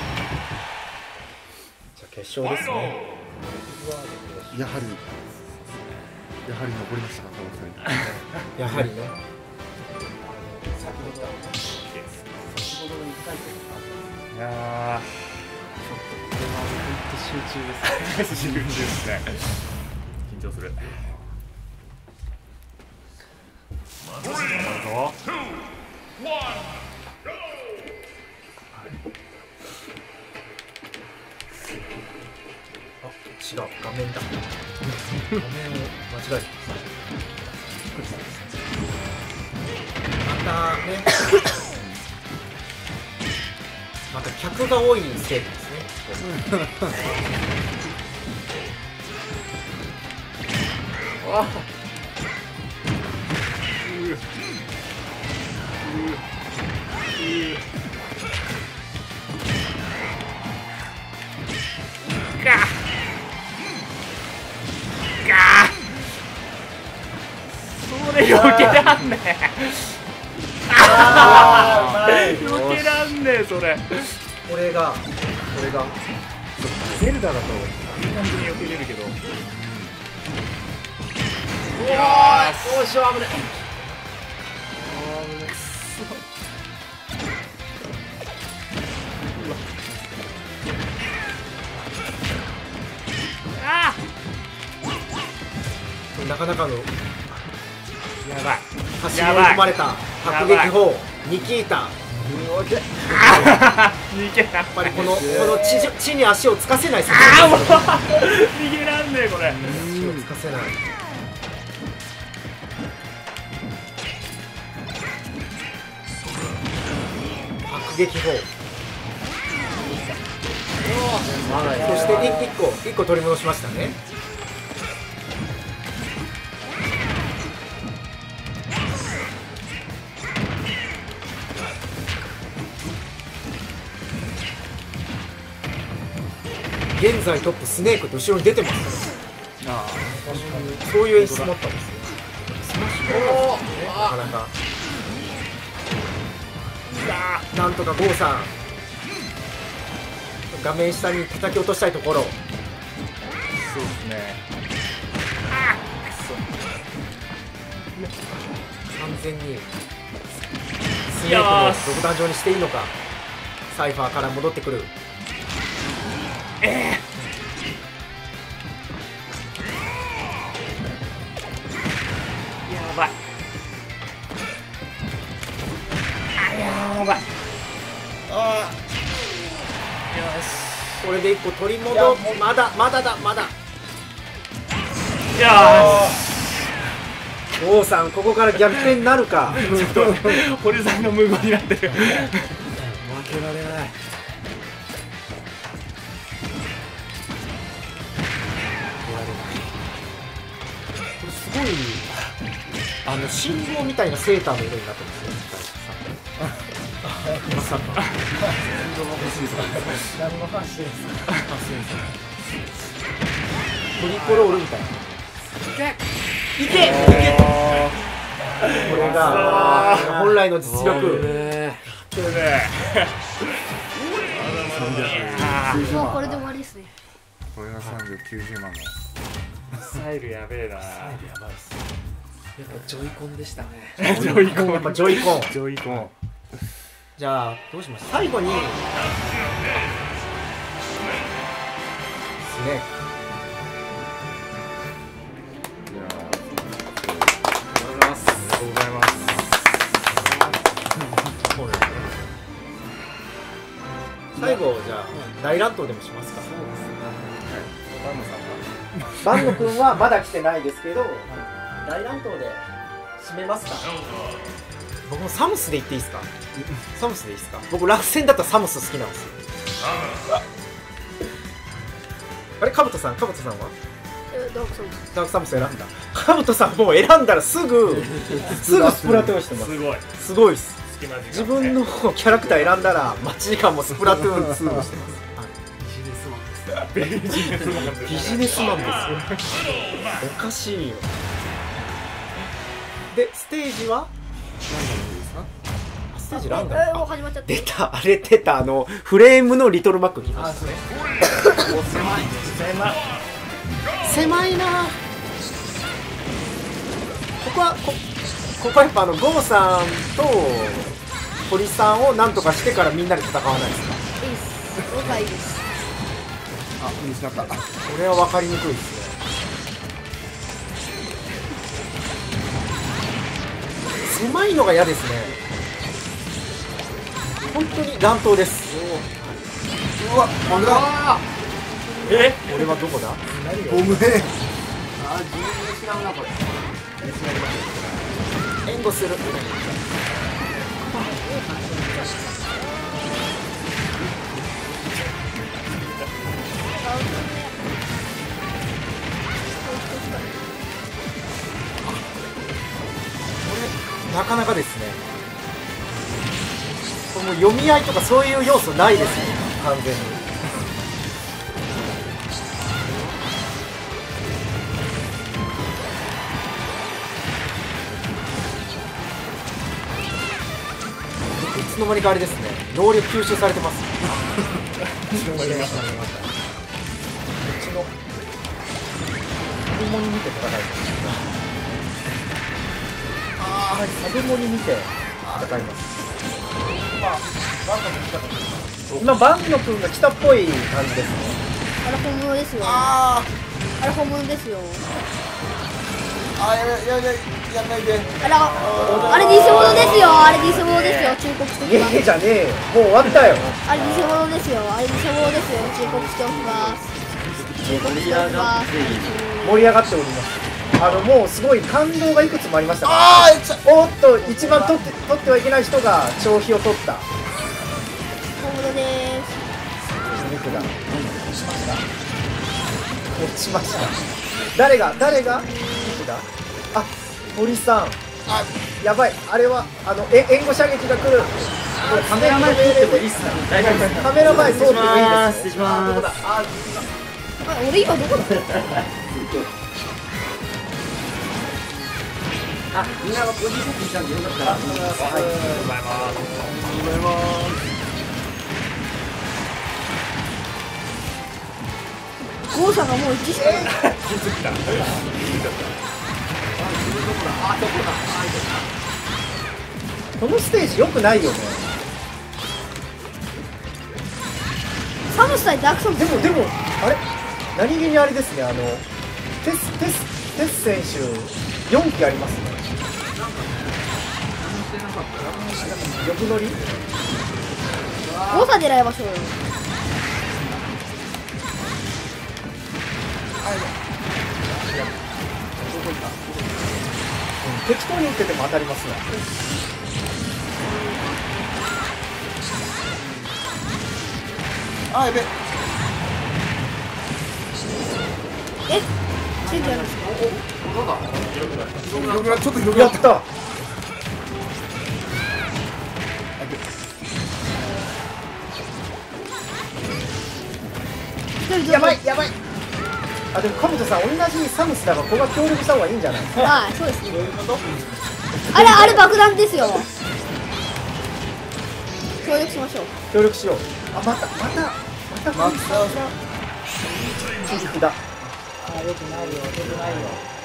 ゃあ決勝ですね。 やはりやはり残りましたか、このふたり。 やはりね。 いやー集中ですね。集中ですね。緊張する。なるほど。 あ、違う、画面だ。画面を間違えてまたね。また客が多いせいですね。 わあ。ガーガーそれ避けらんねえ。ああ避けらんねえそれ。 これがこれがゼルダだといい感じに避けれるけど。 おーい、おーしよ危ない。 ああなかなかのやばい。 端に追い込まれた迫撃砲ニキータ。 逃げな。 やっぱりこのこの地地に足をつかせない選手。 ああもう逃げらんねえこれ。 足をつかせない。迫撃砲。そしていっこいっこ取り戻しましたね。現在トップスネークと後ろに出てます。 あそういう演出だったんですよ。スマッシュなかなかなんとかゴーさん画面下に叩き落としたいところ。 そうですね。 完全にスネークの独壇場にしていいのか。サイファーから戻ってくる。 ええー、やばい。あやばい。あよしこれでいっこ取り戻す。まだまだだまだ。 よしゴーさんここから逆転になるか。 堀さんの無言になってる。負けられない。 これすごいあの信号みたいなセーターの色になってますね。まさか。何の話ですか。トリコロールみたいな。いけいけ。これが本来の実力。 これね。 もうこれで終わりですね。 これがさんびゃくきゅうじゅうまんのスタイルやべえな。 やばいっす。やっぱジョイコンでしたね。 ジョイコン。 やっぱジョイコン。 ジョイコン。 じゃあどうします。最後にですね。 いやありがとうございます。ありがとうございます。 最後じゃあ大乱闘でもしますか。 そうですね。バンノさんが。 バンノ君はまだ来てないですけど、大乱闘で締めますか。僕もサムスで言っていいですか。サムスでいいですか。僕落選だったらサムス好きなんですよ。あれカブトさん、カブトさんはえダークサムスダークサムス選んだ。カブトさんもう選んだらすぐすぐスプラトゥーンしてます。 すごいすごいっす。 隙間時間ね自分のキャラクター選んだら待ち時間もスプラトゥーンツーをしてます。 ビジネスマンですビジネスマンですよ。おかしいよ。でステージはステージランダム。 えもう始まっちゃった。 出た、あれ出た、あのフレームのリトルマック来ましたね。 狭い狭いな。ここはこここはやっぱあのゴーさんと堀さんをなんとかしてからみんなで戦わないですか。 いいっす。了解です。 あ見失った。 これは分かりにくいですね。狭いのが嫌ですね。本当に乱闘です。 うわこれだ。 え俺はどこだ。 ごめん。 あー自分で知らんなこれ。 援護する。なかなかですね。これもう読み合いとかそういう要素ないですね、完全に。いつの間にかあれですね、能力吸収されてます。こっちの子供に見て戦います。ああ、サブモに見て戦います。今バンノ君が来たっぽい感じですね。 あれ本物ですよ。 ああれ本物ですよ。 ーあややややんないで。 あれあれ偽物ですよ。あれ偽物ですよ。忠告してイエおきます。 ーイじゃねえよ、もう終わったよ。 あれ偽物ですよ。あれ偽物ですよ。忠告しておきます。忠告しておきます。 盛り上がっております。あのもうすごい感動がいくつもありましたから。 ああやっちゃおっと、一番取って取ってはいけない人が消費を取った。 本物です。 肉が落ちました。落ちました。誰が誰が肉が。あ、堀さん。やばい、あれはあのえ援護射撃が来る。これカメラ前通ってもいいっすか。大丈夫です。カメラ前通ってもいいですよ。 失礼します。 あ、俺今どこだ。 あみんながポジションしたんでよかったら。 ありがとうございます。 ゴーさんがもう一しかない。 気づいた。 このステージ良くないよね。 サムス対ダークサムス。 でもでもあれ何気にあれですね、あのテステステス選手よんきありますね。横乗り。 ゴーさん狙いましょうよ。 うん、適当に打ってても当たりますね。 あやべ。 え、チェンジやるんですか。 広くなちょっと広くなっ。 やったた。 一人やばいやばい。あ、でもカブトさん同じサムスだからここは協力した方がいいんじゃないですか。 はい、そうですね。あれあれ爆弾ですよ。協力しましょう。 協力しよう。あ、またまたまたまた切り札。 あよくないよ、よくないよ。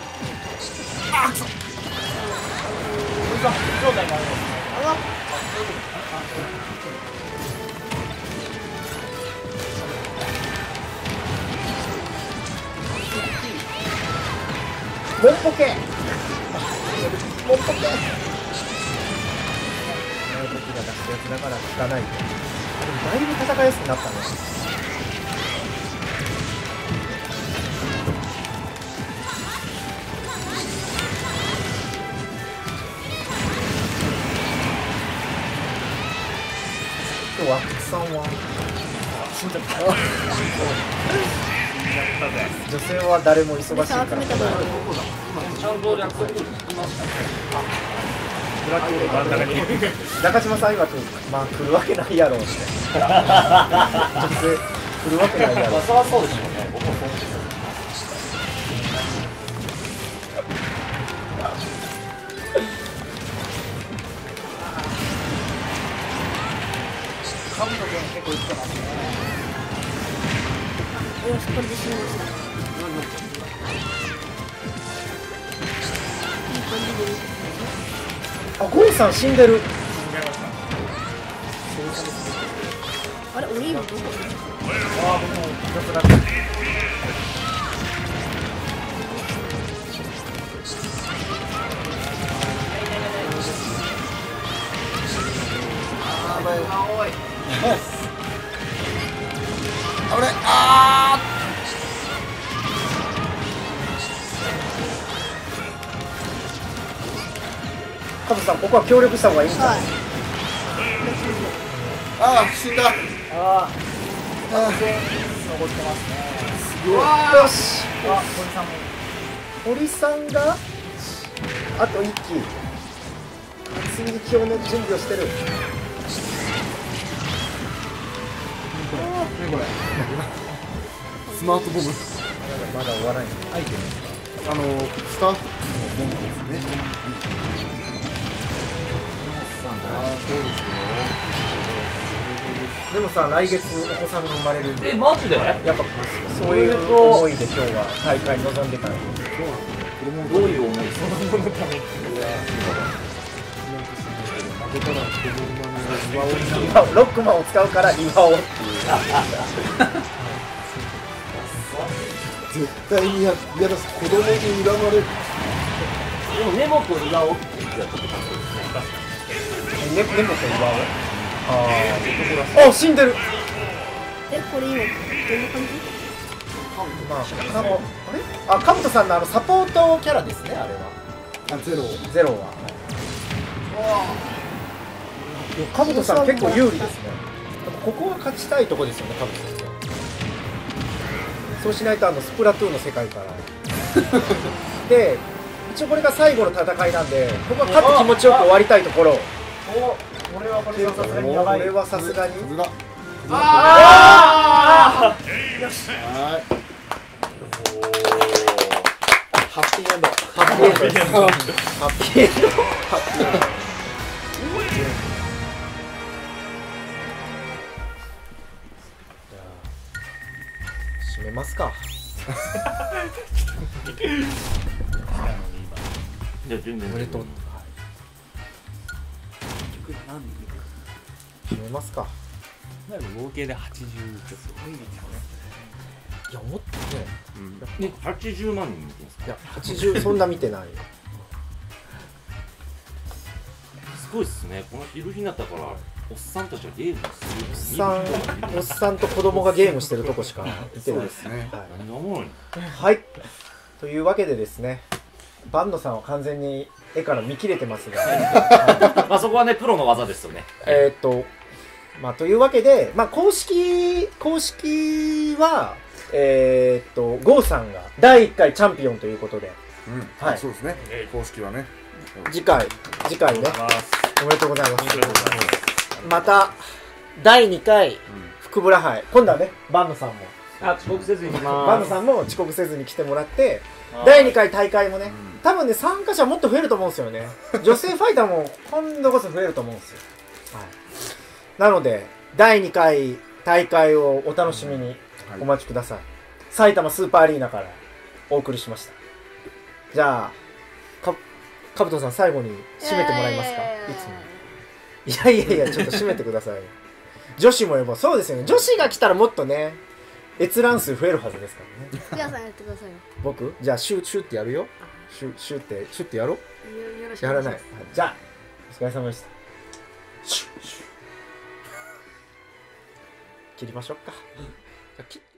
モンポケモンポケ。僕が出したやつだから効かないと。でもだいぶ戦いやすくなったね。今日は阿久津さんは死んじゃった。 女性は誰も忙しいから。 集めたからちゃんと約束しましたね。 ブラックホール真ん中に中島さん曰く、まあ来るわけないやろうって。女性来るわけないやろう。 そりゃそうでしょうね。僕もそうですよ。 よし、これで死にました。いい感じで。 あ、ゴーさん死んでる。 あれ、俺今どこ？ ああ、僕も一つだけ。 あれ、あカブさん、ここは協力した方がいいんじゃなはいい。 ああ死んだ。 ああ、 残ってますね。 よし。あ、堀さんも。堀さんがあと一機。厚み強の準備をしてる。 これスマートボム。 まだ終わらない。 アイテム。あのスタートのボムですね。ああそうですよ。 でもさ、来月お子さんが生まれるんで、 え、マジで？ やっぱそういう思いで今日は大会に臨んでたんで。 どういう思いですか？ 今ロックマンを使うから岩尾っていう。 絶対にや嫌です。子供に恨まれる。 でもネモと岩尾って言ってやったって感じですね。 ね、ネモと岩尾。ああ、死んでる。 え、これ今どんな感じ？ まあ、カモ、あれ？あ、カブトさんのあのサポートキャラですね、あれは。 あゼロ。 ゼロは。カブトさん結構有利ですね。 ここは勝ちたいとこですよね、カブトさん。そうしないとあのスプラトゥーンの世界からで、一応これが最後の戦いなんで、ここは勝って気持ちよく終わりたいところ。 お、これはこれはさすがにやばい。これはさすがに。 ああ。 よし。 はい。 ハッピーエンド。ハッピーエンドです。ハッピーエンド。ハッピーエンド。締めますか。 じゃあ全然おめでとう。 締めますか。 合計ではちじゅうちょっとすごいですよね。 いや、思ってね。 うん、ね、はちじゅうまん人見てますか。 いや、はちじゅうそんな見てない。 すごいっすね。この昼日になったからおっさんたちはゲームする。 おっさん、おっさんと子供がゲームしてるとこしか見てないですね。 はい、何がおもろいの？ はい。というわけでですね、バンドさんは完全に絵から見切れてますが、 はい、まあそこはねプロの技ですよね。 えっと、まあというわけで、まあ公式公式はえー、っとゴーさんがだいいっかいチャンピオンということで、 うん、 はい、 そうですね。公式はね。 次回次回ね、 おめでとうございます。 おめでとうございます。まただいにかい福ブラ杯、今度はねバンドさんもあ遅刻せずに来ます。 バンドさんも遅刻せずに来てもらって。だいにかい大会もね、多分ね参加者もっと増えると思うんですよね。女性ファイターも今度こそ増えると思うんですよ。はい、なのでだいにかい大会をお楽しみにお待ちください。はい、埼玉スーパーアリーナからお送りしました。じゃあかかぶとさん最後に締めてもらえますか。いつも。いやいやいや、ちょっと締めてください。女子も呼ぼう。そうですよね。女子が来たらもっとね閲覧数増えるはずですからね。 皆さんやってくださいよ。 僕じゃあシューシューってやるよ。シューシューってシューってやろう。 よろしくやらない。 お願いします。 じゃあお疲れ様でした。シュッシュッ切りましょうか。じゃあ切っ